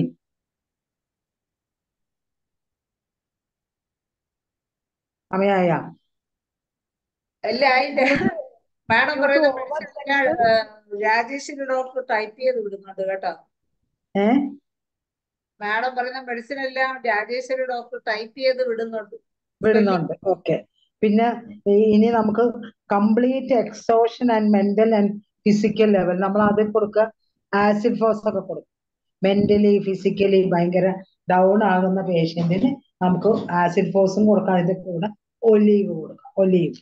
സമയായ? അല്ല അതിന്റെ മാഡം പറയുന്ന മെഡിസിൻ രാജേഷിന്റെ ഡോക്ടർ ടൈപ്പ് ചെയ്ത് വിടുന്നുണ്ട് കേട്ടോ. ഏ മാഡം പറയുന്ന മെഡിസിൻ എല്ലാം രാജേശ്വരി ഡോക്ടർ ടൈപ്പ് ചെയ്ത് വിടുന്നുണ്ട്. വിടുന്നുണ്ട്. ഓക്കെ. പിന്നെ ഈ- ഇനി നമുക്ക് complete exhaustion and mental and physical level നമ്മൾ അത് കൊടുക്കുക. ആസിഡ് ഫോസ് ഒക്കെ കൊടുക്കും. മെന്റലി ഫിസിക്കലി ഭയങ്കര ഡൗൺ ആകുന്ന പേഷ്യന്റിന് നമുക്ക് ആസിഡ് ഫോസും കൊടുക്കാം. അതിന്റെ കൂടെ ഒലീവ് കൊടുക്കാം. ഒലീവ്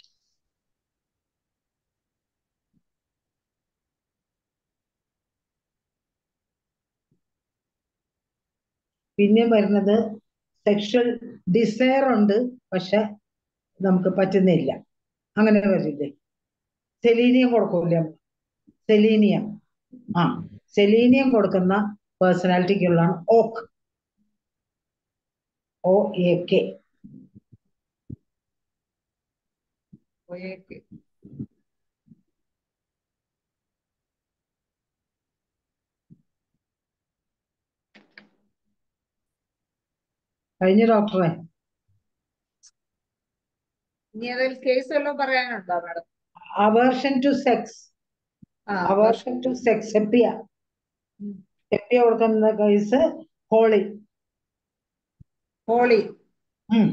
പിന്നെ വരുന്നത് സെക്ഷൽ ഡിസയർ ഉണ്ട്, പക്ഷെ നമുക്ക് പറ്റുന്നില്ല, അങ്ങനെ വരില്ലേ? സെലീനിയം കൊടുക്കൂല്ലേ? സെലീനിയം, ആ സെലീനിയം കൊടുക്കുന്ന പേഴ്സണാലിറ്റിക്കുള്ളതാണ് ഓക്ക്, ഒ എ കെ. കഴിഞ്ഞ ഡോക്ടറെ ഇനി അതിൽ കേസ് വല്ലതും പറയാനുണ്ടോ മാഡം? അവേർഷൻ ടു സെക്സ്, ആ അവേർഷൻ ടു സെക്സ്, ഹെപ്പിയ. കെട്ടിയ കൊടുക്കുന്ന കേസ് ഹോളി. ഹോളി. ഉം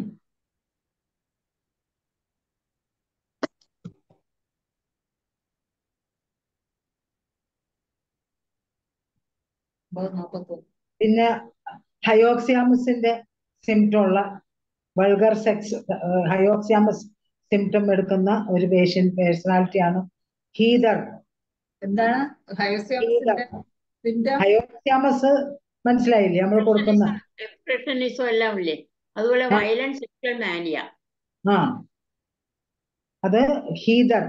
പിന്നെ ഹയോക്സിയാമസിന്റെ സിംറ്റം ഉള്ള വൾഗർ സെക്സ് ഹയോക്സിയാമസ് സിംറ്റം എടുക്കുന്ന ഒരു പേഷ്യന്റ് പേഴ്സണാലിറ്റിയാണ് ഹീദർ. എന്താണ് ഹയോക്സിയാമസിന്റെ സിംറ്റം? ഹയോക്സിയാമസ് മനസ്സിലായില്ലേ? നമ്മൾ കൊടുക്കുന്ന എക്സ്പ്രഷനിസം എല്ലാം ഇല്ലേ, അതുപോലെ വയലന്റ് സെക്ഷൽ മാനിയ. ആ അത് ഹീദർ.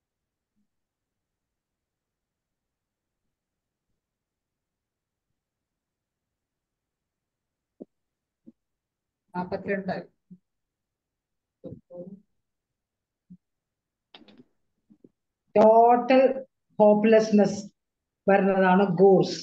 നാപ്പത്തിരണ്ട്. ടോട്ടൽ ഹോപ്പ്ലെസ്നെസ് വരുന്നതാണ് ഗോഴ്സ്.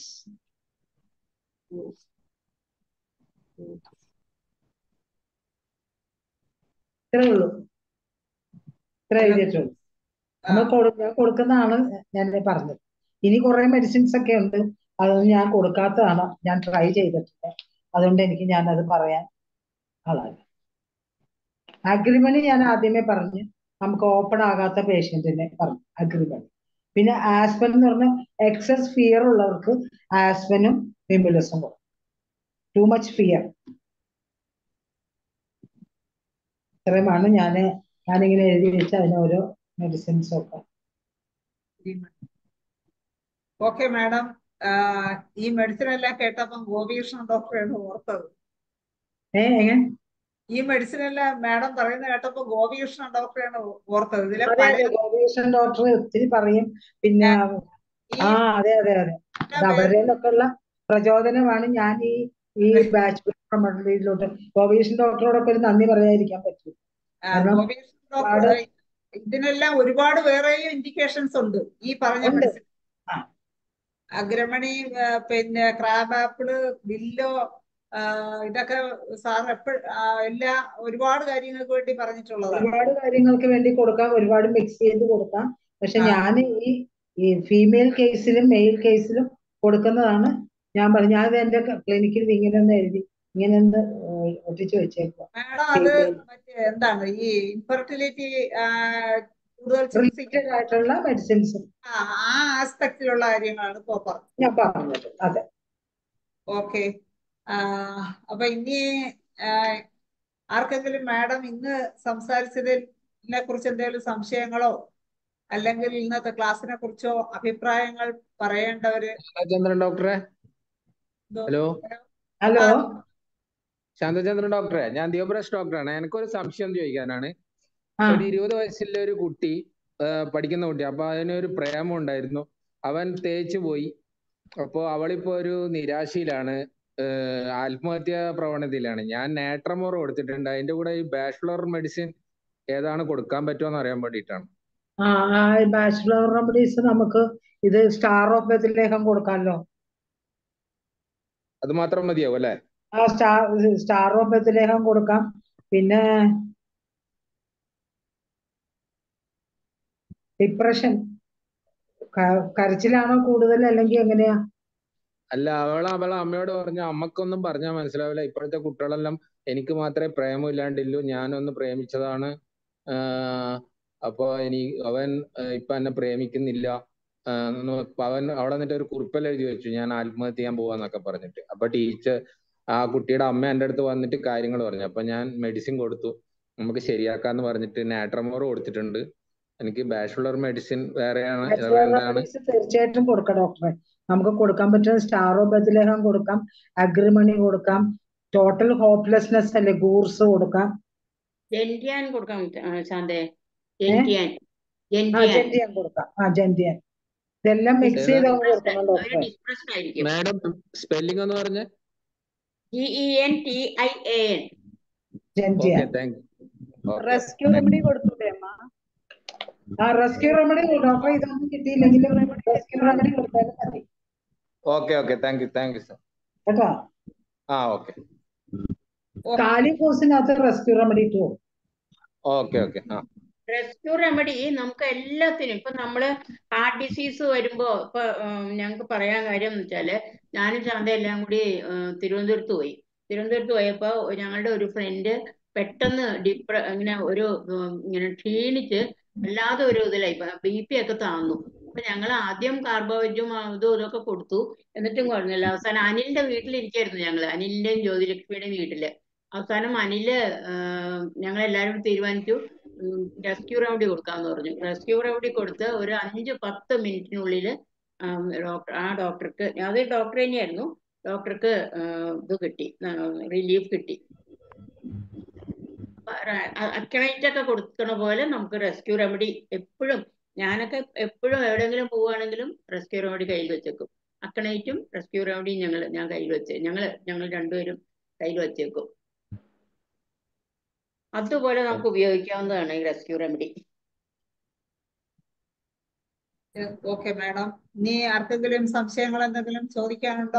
ഇത്രേ ഉള്ളൂ, ഇത്ര എഴുതിയിട്ടുള്ളൂ. നമ്മൾ കൊടുക്ക കൊടുക്കുന്നതാണ് ഞാൻ പറഞ്ഞത്. ഇനി കുറെ മെഡിസിൻസ് ഒക്കെ ഉണ്ട്, അതൊന്നും ഞാൻ കൊടുക്കാത്തതാണ്, ഞാൻ ട്രൈ ചെയ്തിട്ടില്ല, അതുകൊണ്ട് എനിക്ക് ഞാൻ അത് പറയാൻ ആളാണ്. അഗ്രിമണി ഞാൻ ആദ്യമേ പറഞ്ഞു, നമുക്ക് ഓപ്പൺ ആകാത്ത പേഷ്യന്റിനെ പറഞ്ഞു അഗ്രിമണി. പിന്നെ ആസ്പൻ എന്ന് പറഞ്ഞ എക്സസ് ഫിയർ ഉള്ളവർക്ക് ആസ്പനും വിമുലസും കൊടുക്കും. Too much fear. ഇത്രയുമാണ് ഞാൻ ഞാനിങ്ങനെ എഴുതി വെച്ച അതിന് ഓരോ മെഡിസിൻസ് ഒക്കെ. ഓക്കെ മാഡം, ഈ മെഡിസിൻ എല്ലാം കേട്ടപ്പം ഗോപികൃഷ്ണൻ ഡോക്ടറെയാണ് ഓർത്തത്. ഏ എങ്ങനെ ഈ മെഡിസിൻ എല്ലാം മാഡം പറയുന്നത് കേട്ടപ്പോ ഗോപികൃഷ്ണൻ ഡോക്ടറെയാണ് ഓർത്തത്. ഇതിലെ അതെ അതെ, ഗോപികൃഷ്ണൻ ഡോക്ടർ ഒത്തിരി പറയും. പിന്നെ ആ അതെ അതെ അതെ, അവരുടെ നിന്നൊക്കെ ഉള്ള പ്രചോദനമാണ് ഞാൻ ഈ ഈ ബാച്ച് മണ്ഡലിയിലോട്ട് ഗോപികൃഷ്ണൻ ഡോക്ടറോടൊക്കെ ഒരു നന്ദി പറയാതിരിക്കാൻ പറ്റും. ഗോപികൃഷ്ണൻ ഡോക്ടർ ഇതിനെല്ലാം ഒരുപാട് വേറെയും ഇൻഡിക്കേഷൻസ് ഉണ്ട് ഈ പറഞ്ഞ മെഡിസിൻ. അഗ്രമണി, പിന്നെ ക്രാബ് ആപ്പിള്, വില്ലോ, ഇതൊക്കെ സാർ എപ്പോഴും എല്ലാ ഒരുപാട് കാര്യങ്ങൾക്ക് വേണ്ടി പറഞ്ഞിട്ടുള്ളതാണ്. ഒരുപാട് കാര്യങ്ങൾക്ക് വേണ്ടി കൊടുക്കാം, ഒരുപാട് മിക്സ് ചെയ്ത് കൊടുക്കാം. പക്ഷെ ഞാൻ ഈ ഈ ഫീമെയിൽ കേസിലും മെയിൽ കേസിലും കൊടുക്കുന്നതാണ് ഞാൻ പറഞ്ഞു. ഞാൻ എന്റെ ക്ലിനിക്കിൽ ഇങ്ങനെ ഒന്ന് എഴുതി ഇങ്ങനെ ഒന്ന് ഒട്ടിച്ചു വെച്ചേക്കാം. മാഡം അത് മറ്റേ എന്താണ് ഈ ഇൻഫെർട്ടിലിറ്റി കൂടുതൽ റിലേറ്റഡ് ആയിട്ടുള്ള മെഡിസിൻസ് ആ ആസ്പെക്റ്റിലുള്ള കാര്യങ്ങളാണ് ഇപ്പോ പറഞ്ഞത്. ഞാൻ പറഞ്ഞത്. അതെ, ഓക്കെ. അപ്പൊ ഇനി ആർക്കെങ്കിലും മാഡം ഇന്ന് സംസാരിച്ചതിനെ കുറിച്ച് എന്തെങ്കിലും സംശയങ്ങളോ അല്ലെങ്കിൽ ഇന്നത്തെ ക്ലാസ്സിനെ കുറിച്ചോ അഭിപ്രായങ്ങൾ പറയേണ്ടവര്? ശാന്തചന്ദ്രൻ ഡോക്ടറെ, ഹലോ ഹലോ ശാന്തചന്ദ്രൻ ഡോക്ടറെ, ഞാൻ ദിവപ്രേഷ് ഡോക്ടറാണ്. എനിക്കൊരു സംശയം ചോദിക്കാനാണ്. ഒരു ഇരുപത് വയസ്സുള്ള ഒരു കുട്ടി പഠിക്കുന്ന കുട്ടി, അപ്പൊ അതിനൊരു പ്രേമം ഉണ്ടായിരുന്നു, അവൻ തേച്ചു പോയി. അപ്പോ അവളിപ്പോ ഒരു നിരാശയിലാണ്, ആത്മഹത്യാ പ്രവണതയിലാണ്. ഞാൻ നാട്രമോർ കൊടുത്തിട്ടുണ്ട്, അതിന്റെ കൂടെ ഈ ബാച്ചുലർ മെഡിസിൻ ഏതാണ് കൊടുക്കാൻ പറ്റുമെന്ന് അറിയാൻ വേണ്ടിയിട്ടാണ്. ആ ബാച്ചുലർ റെമഡീസ് നമുക്ക് ഇത് സ്റ്റാർ ഓഫ് ബെത്ലഹേം കൊടുക്കാമല്ലോ. അത് മാത്രം മതിയാവും അല്ലെ? ആ സ്റ്റാർ സ്റ്റാർ ഓഫ് ബെത്ലഹേം കൊടുക്കാം. പിന്നെ ഡിപ്രഷൻ, കരച്ചിലാണോ കൂടുതൽ അല്ലെങ്കിൽ എങ്ങനെയാ? അല്ല, അവളെ അവളെ അമ്മയോട് പറഞ്ഞ അമ്മക്കൊന്നും പറഞ്ഞാൽ മനസ്സിലാവില്ല. ഇപ്പോഴത്തെ കുട്ടികളെല്ലാം എനിക്ക് മാത്രമേ പ്രേമം ഇല്ലാണ്ടില്ലൂ, ഞാനൊന്ന് പ്രേമിച്ചതാണ്, അപ്പൊ ഇനി അവൻ ഇപ്പൊ എന്നെ പ്രേമിക്കുന്നില്ല, അവൻ അവിടെ നിന്നിട്ട് ഒരു കുറിപ്പെല്ലാം എഴുതി വെച്ചു, ഞാൻ ആത്മഹത്യ ചെയ്യാൻ പോവാന്നൊക്കെ പറഞ്ഞിട്ട്. അപ്പൊ ടീച്ചർ ആ കുട്ടിയുടെ അമ്മ എൻ്റെ അടുത്ത് വന്നിട്ട് കാര്യങ്ങൾ പറഞ്ഞു. അപ്പൊ ഞാൻ മെഡിസിൻ കൊടുത്തു, നമുക്ക് ശരിയാക്കാന്ന് പറഞ്ഞിട്ട് നാട്രമോർ കൊടുത്തിട്ടുണ്ട്. എനിക്ക് ബാച്ചുലർ മെഡിസിൻ വേറെയാണ് എന്താണ്? തീർച്ചയായിട്ടും കൊടുക്കാം ഡോക്ടറെ. നമുക്ക് കൊടുക്കാൻ പറ്റുന്ന സ്റ്റാർ ഓഫ് ബെത്ലഹേം കൊടുക്കാം, അഗ്രിമണി കൊടുക്കാം, ടോട്ടൽ ഹോപ്പ്ലെസ്നെസ് അല്ലെ ഗൂർസ് കൊടുക്കാം, ജെന്റിയാൻ കൊടുക്കാം ശാന്തേ, ജെന്റിയാൻ കൊടുക്കാം. ആ ജെന്റിയാൻ ഇതെല്ലാം മിക്സ് ചെയ്ത് കൊടുക്കണം ഡോക്ടറെ. മാഡം സ്പെല്ലിംഗ് എന്ന് പറഞ്ഞ G E N T I A N. Gentian. Rescue remedy കൊടുത്തൂടെ അമ്മ? ആ റെസ്ക്യൂ റെമഡി ഡോക്ടറെ ഇതൊന്നും കിട്ടിയില്ലെങ്കിലും റെസ്ക്യൂ റെമഡി കൊടുത്താലും മതി. Okay okay, thank you thank you sir. കേട്ടോ? ആ ഓക്കെ. കാലിഫോസിനകത്ത് റെസ്ക്യൂ റെമഡി ഇട്ടു. Okay okay. ആ റെസ്ക്യൂ റെമഡി നമുക്ക് എല്ലാത്തിനും ഇപ്പൊ നമ്മള് ഹാർട്ട് ഡിസീസ് വരുമ്പോ ഇപ്പൊ ഞങ്ങൾക്ക് പറയാൻ കാര്യം എന്ന് വെച്ചാല് ഞാനും ശാന്ത എല്ലാം കൂടി ഉം, തിരുവനന്തപുരത്ത് പോയി തിരുവനന്തപുരത്ത് പോയപ്പോ ഞങ്ങളുടെ ഒരു ഫ്രണ്ട് പെട്ടെന്ന് ഡിപ്ര ഇങ്ങനെ ഒരു ഉം, ഇങ്ങനെ ക്ഷീണിച്ച് വല്ലാതെ ഒരു ഇതിലായി ബി പി ഒക്കെ താന്നു അപ്പൊ ഞങ്ങൾ ആദ്യം കാർബോഹൈഡ്രേറ്റും ഇതും ഇതൊക്കെ കൊടുത്തു എന്നിട്ടും കുറഞ്ഞില്ല അവസാനം അനിലിന്റെ വീട്ടിലിരിക്കായിരുന്നു ഞങ്ങള് അനിലിന്റെയും ജ്യോതിലക്ഷ്മിയുടെയും വീട്ടില് അവസാനം അനില് ഞങ്ങൾ എല്ലാവരും തീരുമാനിച്ചു റെസ്ക്യൂ റെമഡി കൊടുക്കാന്ന് പറഞ്ഞു റെസ്ക്യൂ റെമഡി കൊടുത്ത് ഒരു അഞ്ച് പത്ത് മിനിറ്റിനുള്ളിൽ ഡോക്ടർ ആ ഡോക്ടർക്ക് അത് ഡോക്ടർ തന്നെയായിരുന്നു ഡോക്ടർക്ക് ഇത് കിട്ടി റിലീഫ് കിട്ടി അക്കണൈറ്റ് ഒക്കെ കൊടുക്കണ പോലെ നമുക്ക് റെസ്ക്യൂ റെമഡി എപ്പോഴും ഞാനൊക്കെ എപ്പോഴും എവിടെയെങ്കിലും പോവുകയാണെങ്കിലും റെസ്ക്യൂ റെമഡി കയ്യിൽ വെച്ചേക്കും അക്കണൈറ്റും റെസ്ക്യൂ റെമഡിയും ഞങ്ങൾ ഞാൻ കയ്യിൽ വെച്ച് ഞങ്ങൾ ഞങ്ങൾ രണ്ടുപേരും കയ്യിൽ വെച്ചേക്കും അതുപോലെ നമുക്ക് ഉപയോഗിക്കാവുന്നതാണ് ഈ റെസ്ക്യൂ റെമഡി ഓക്കെ മാഡം. ഇനി ആർക്കെങ്കിലും സംശയങ്ങൾ എന്തെങ്കിലും ചോദിക്കാനുണ്ടോ?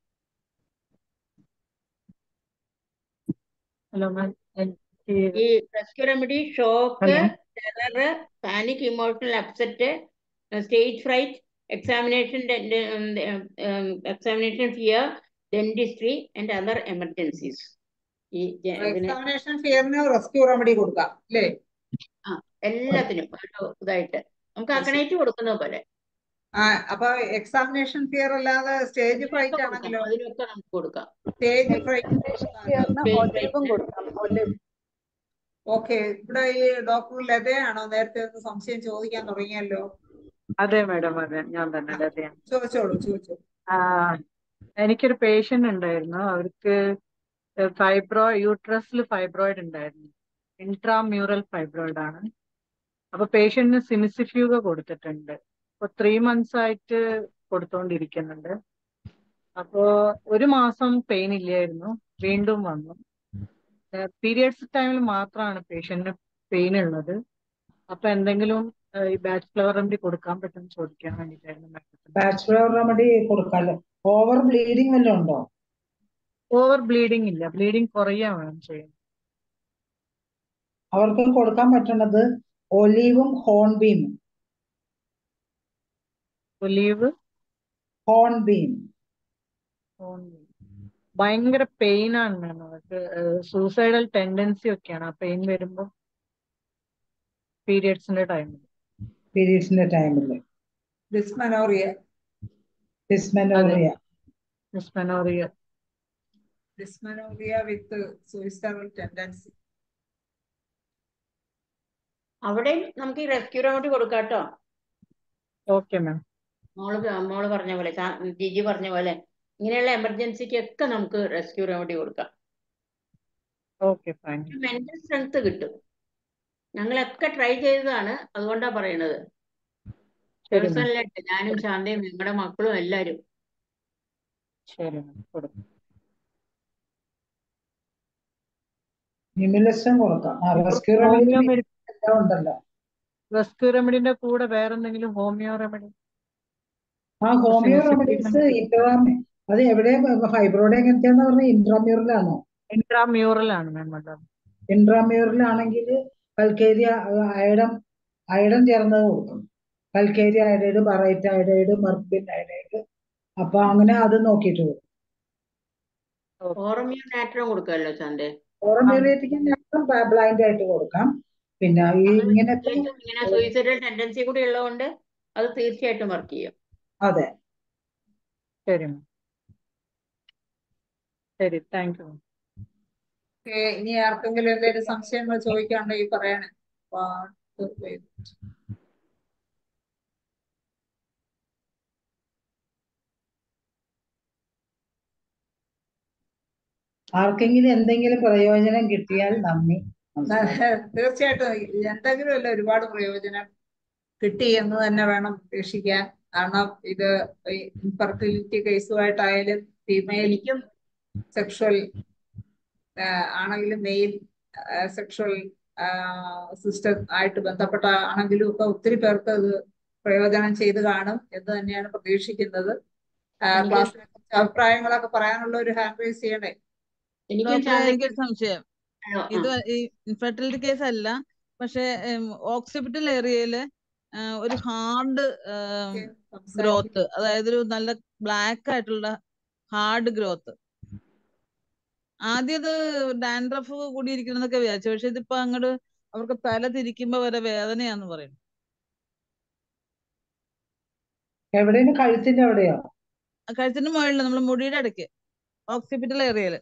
ഹലോ മാം ഈ rescue remedy shock terror panic emotional upset stage fright examination examination fear dentistry and other emergencies ഈ എക്സാമിനേഷൻ ഫിയറിന് റെസ്ക്യൂ റെമഡി കൊടുക്കാം അല്ലേ? ആ എല്ലാത്തിനും ഒരു ഇതായിട്ട് നമുക്ക് അക്കണൈറ്റ് കൊടുക്കുന്ന പോലെ ആ അപ്പൊ എക്സാമിനേഷൻ ഫിയർ അല്ലാതെ സ്റ്റേജ് ഫ്രൈറ്റ് കൊടുക്കാം ആണെങ്കിലോ? അതിനൊക്കെ നമുക്ക് കൊടുക്കാം സ്റ്റേജ് ഫ്രൈറ്റ് ഒലിവും കൊടുക്കാം ഒലിവ് ഓക്കെ. ഇവിടെ ഈ ഡോക്ടർ ലതയാണോ നേരത്തെ ഒന്ന് സംശയം ചോദിക്കാൻ തുടങ്ങിയല്ലോ? അതെ മാഡം അതെ ഞാൻ തന്നെ ലതയാണ്. ചോദിച്ചോളൂ ചോദിച്ചോളൂ. ആ എനിക്കൊരു പേഷ്യന്റ് ഉണ്ടായിരുന്നു അവർക്ക് ഫൈബ്രോ യൂട്രസിൽ ഫൈബ്രോയിഡ് ഉണ്ടായിരുന്നു ഇൻട്രാമ്യൂറൽ ഫൈബ്രോയിഡ് ആണ്. അപ്പൊ പേഷ്യന്റിന് സിമിസിഫ്യൂഗ കൊടുത്തിട്ടുണ്ട്. ഇപ്പൊ ത്രീ മന്ത്സ് ആയിട്ട് കൊടുത്തോണ്ടിരിക്കുന്നുണ്ട്. അപ്പോ ഒരു മാസം പെയിൻ ഇല്ലായിരുന്നു വീണ്ടും വന്നു. പീരിയഡ്സ് ടൈമിൽ മാത്രമാണ് പേഷ്യന്റിന് പെയിൻ ഉള്ളത്. അപ്പൊ എന്തെങ്കിലും ഈ ബാച്ച് ഫ്ലവർ റെമഡി കൊടുക്കാൻ പറ്റുമെന്ന് ചോദിക്കാൻ വേണ്ടിയിട്ടായിരുന്നു. ബാച്ചുലർ റെമഡി കൊടുക്കാല്ലോ. ഓവർ ബ്ലീഡിങ് വല്ലതും ഉണ്ടോ? ഓവർ ബ്ലീഡിങ് ഇല്ല, ബ്ലീഡിങ് കുറയാ വേണം ചെയ്യുന്നത്. അവർക്ക് കൊടുക്കാൻ പറ്റുന്നത് ഒലീവും ഹോൺബീമും. ഒലീവ് ഹോൺബീം ഭയങ്കര പെയിൻ ആണ് മാം. അവർക്ക് സൂസൈഡൽ ടെൻഡൻസി ഒക്കെയാണ് ആ പെയിൻ വരുമ്പോ പീരിയഡ്സിന്റെ ടൈമിൽ. പീരീഡ്സിന്റെ ടൈമിൽ dysmenorrhoea dysmenorrhoea dysmenorrhoea dysmenorrhoea with suicidal tendency. അവിടെ നമുക്ക് ഈ റെസ്ക്യൂ റെമഡി കൊടുക്കാം കേട്ടോ. Okay ma'am. മോള് മോള് പറഞ്ഞ പോലെ ജിജി പറഞ്ഞ പോലെ ഇങ്ങനെയുള്ള എമർജൻസിക്കൊക്കെ നമുക്ക് റെസ്ക്യൂ റെമഡി കൊടുക്കാം. Okay fine. മെന്റൽ സ്ട്രെങ്ത് കിട്ടും. ഞങ്ങളൊക്കെ ട്രൈ ചെയ്തതാണ്, അതുകൊണ്ടാ പറയണത്. പേഴ്സണലായിട്ട് ഞാനും ശാന്തയും നിങ്ങളുടെ മക്കളും എല്ലാരും. ശരി മാം കൊടുക്കും. ന്യൂമിലസം കൊടുക്കാം. ആ റെസ്ക്യൂ റെമഡി എല്ലാം ഉണ്ടല്ലോ. റെസ്ക്യൂ റെമഡിന്റെ കൂടെ വേറെ എന്തെങ്കിലും ഹോമിയോ റെമഡി? ആ ഹോമിയോ റെമഡീസ് ഇൻട്രാമി അത് എവിടെ ഫൈബ്രോയിഡ് എങ്ങനത്തെയാന്ന് പറഞ്ഞാൽ ഇൻട്രാമ്യൂറലാണോ? ഇൻട്രാമ്യൂറൽ ആണ് മാം. അതാണ് ഇൻട്രാമ്യൂറലാണെങ്കിൽ കൽക്കേരിയ അയഡം അയഡം ചേർന്നത് കൊടുക്കും. കൽക്കേരിയ അയഡൈഡ്, ബറൈറ്റ് അയഡൈഡ്, മെർബിൻ അയഡൈഡ്. അപ്പൊ അങ്ങനെ അത് നോക്കിയിട്ട് കൊടുക്കും. ഓറമിയോ നാട്രം കൊടുക്കാമല്ലോ ചാന്തേ? ഓറമ്യൂറേറ്റിക് ബ്ലൈൻഡ് ആയിട്ട് കൊടുക്കാം. പിന്നെ ഈ ഇങ്ങനത്തെ ഇങ്ങനെ സൂയിസൈഡൽ ടെൻഡൻസി കൂടി ഉള്ളതുകൊണ്ട് അത് തീർച്ചയായിട്ടും വർക്ക് ചെയ്യും. അതെ. ശരി മാം. ശരി താങ്ക് യു. ഇനി ആർക്കെങ്കിലും എന്തെങ്കിലും സംശയങ്ങൾ ചോദിക്കാനുണ്ടെങ്കിൽ പറയണേ. ആർക്കെങ്കിലും എന്തെങ്കിലും പ്രയോജനം കിട്ടിയാൽ നന്ദി. തീർച്ചയായിട്ടും എന്തെങ്കിലും അല്ല ഒരുപാട് പ്രയോജനം കിട്ടി എന്ന് തന്നെ വേണം പ്രതീക്ഷിക്കാൻ. കാരണം ഇത് ഇൻഫെർട്ടിലിറ്റി കേസുമായിട്ടായാലും ഫീമെയിൽ സെക്ഷൽ ആണെങ്കിലും മെയിൽ സെക്ഷൽ സിസ്റ്റം ആയിട്ട് ബന്ധപ്പെട്ട ആണെങ്കിലും ഒക്കെ ഒത്തിരി പേർക്ക് അത് പ്രയോജനം ചെയ്ത് കാണും എന്ന് തന്നെയാണ് പ്രതീക്ഷിക്കുന്നത്. ക്ലാസ്സിനെ കുറിച്ച് അഭിപ്രായങ്ങളൊക്കെ പറയാനുള്ള ഒരു ഹാൻഡ് റൈസ് ചെയ്യണേ. എനിക്കൊരു സംശയം. ഇത് ഈ ഇൻഫെർട്ടിലിറ്റി കേസ് അല്ല, പക്ഷെ ഓക്സിപിറ്റൽ ഏരിയയില് ഒരു ഹാർഡ് ഗ്രോത്ത്, അതായത് ഒരു നല്ല ബ്ലാക്ക് ആയിട്ടുള്ള ഹാർഡ് ഗ്രോത്ത്. ആദ്യം അത് ഡാൻഡ്രഫ് കൂടിയിരിക്കണമെന്നൊക്കെ വിചാരിച്ചു, പക്ഷെ ഇതിപ്പോ അങ്ങോട്ട് അവർക്ക് തല തിരിക്കുമ്പോ വരെ വേദനയാന്ന് പറയുന്നു. എവിടെയാണ്? കഴുത്തിന്റെ എവിടെയോ? കഴുത്തിന്റെ മുകളിൽ നമ്മൾ മുടിയുടെ ഇടയ്ക്ക് ഓക്സിപിറ്റൽ ഏരിയയില്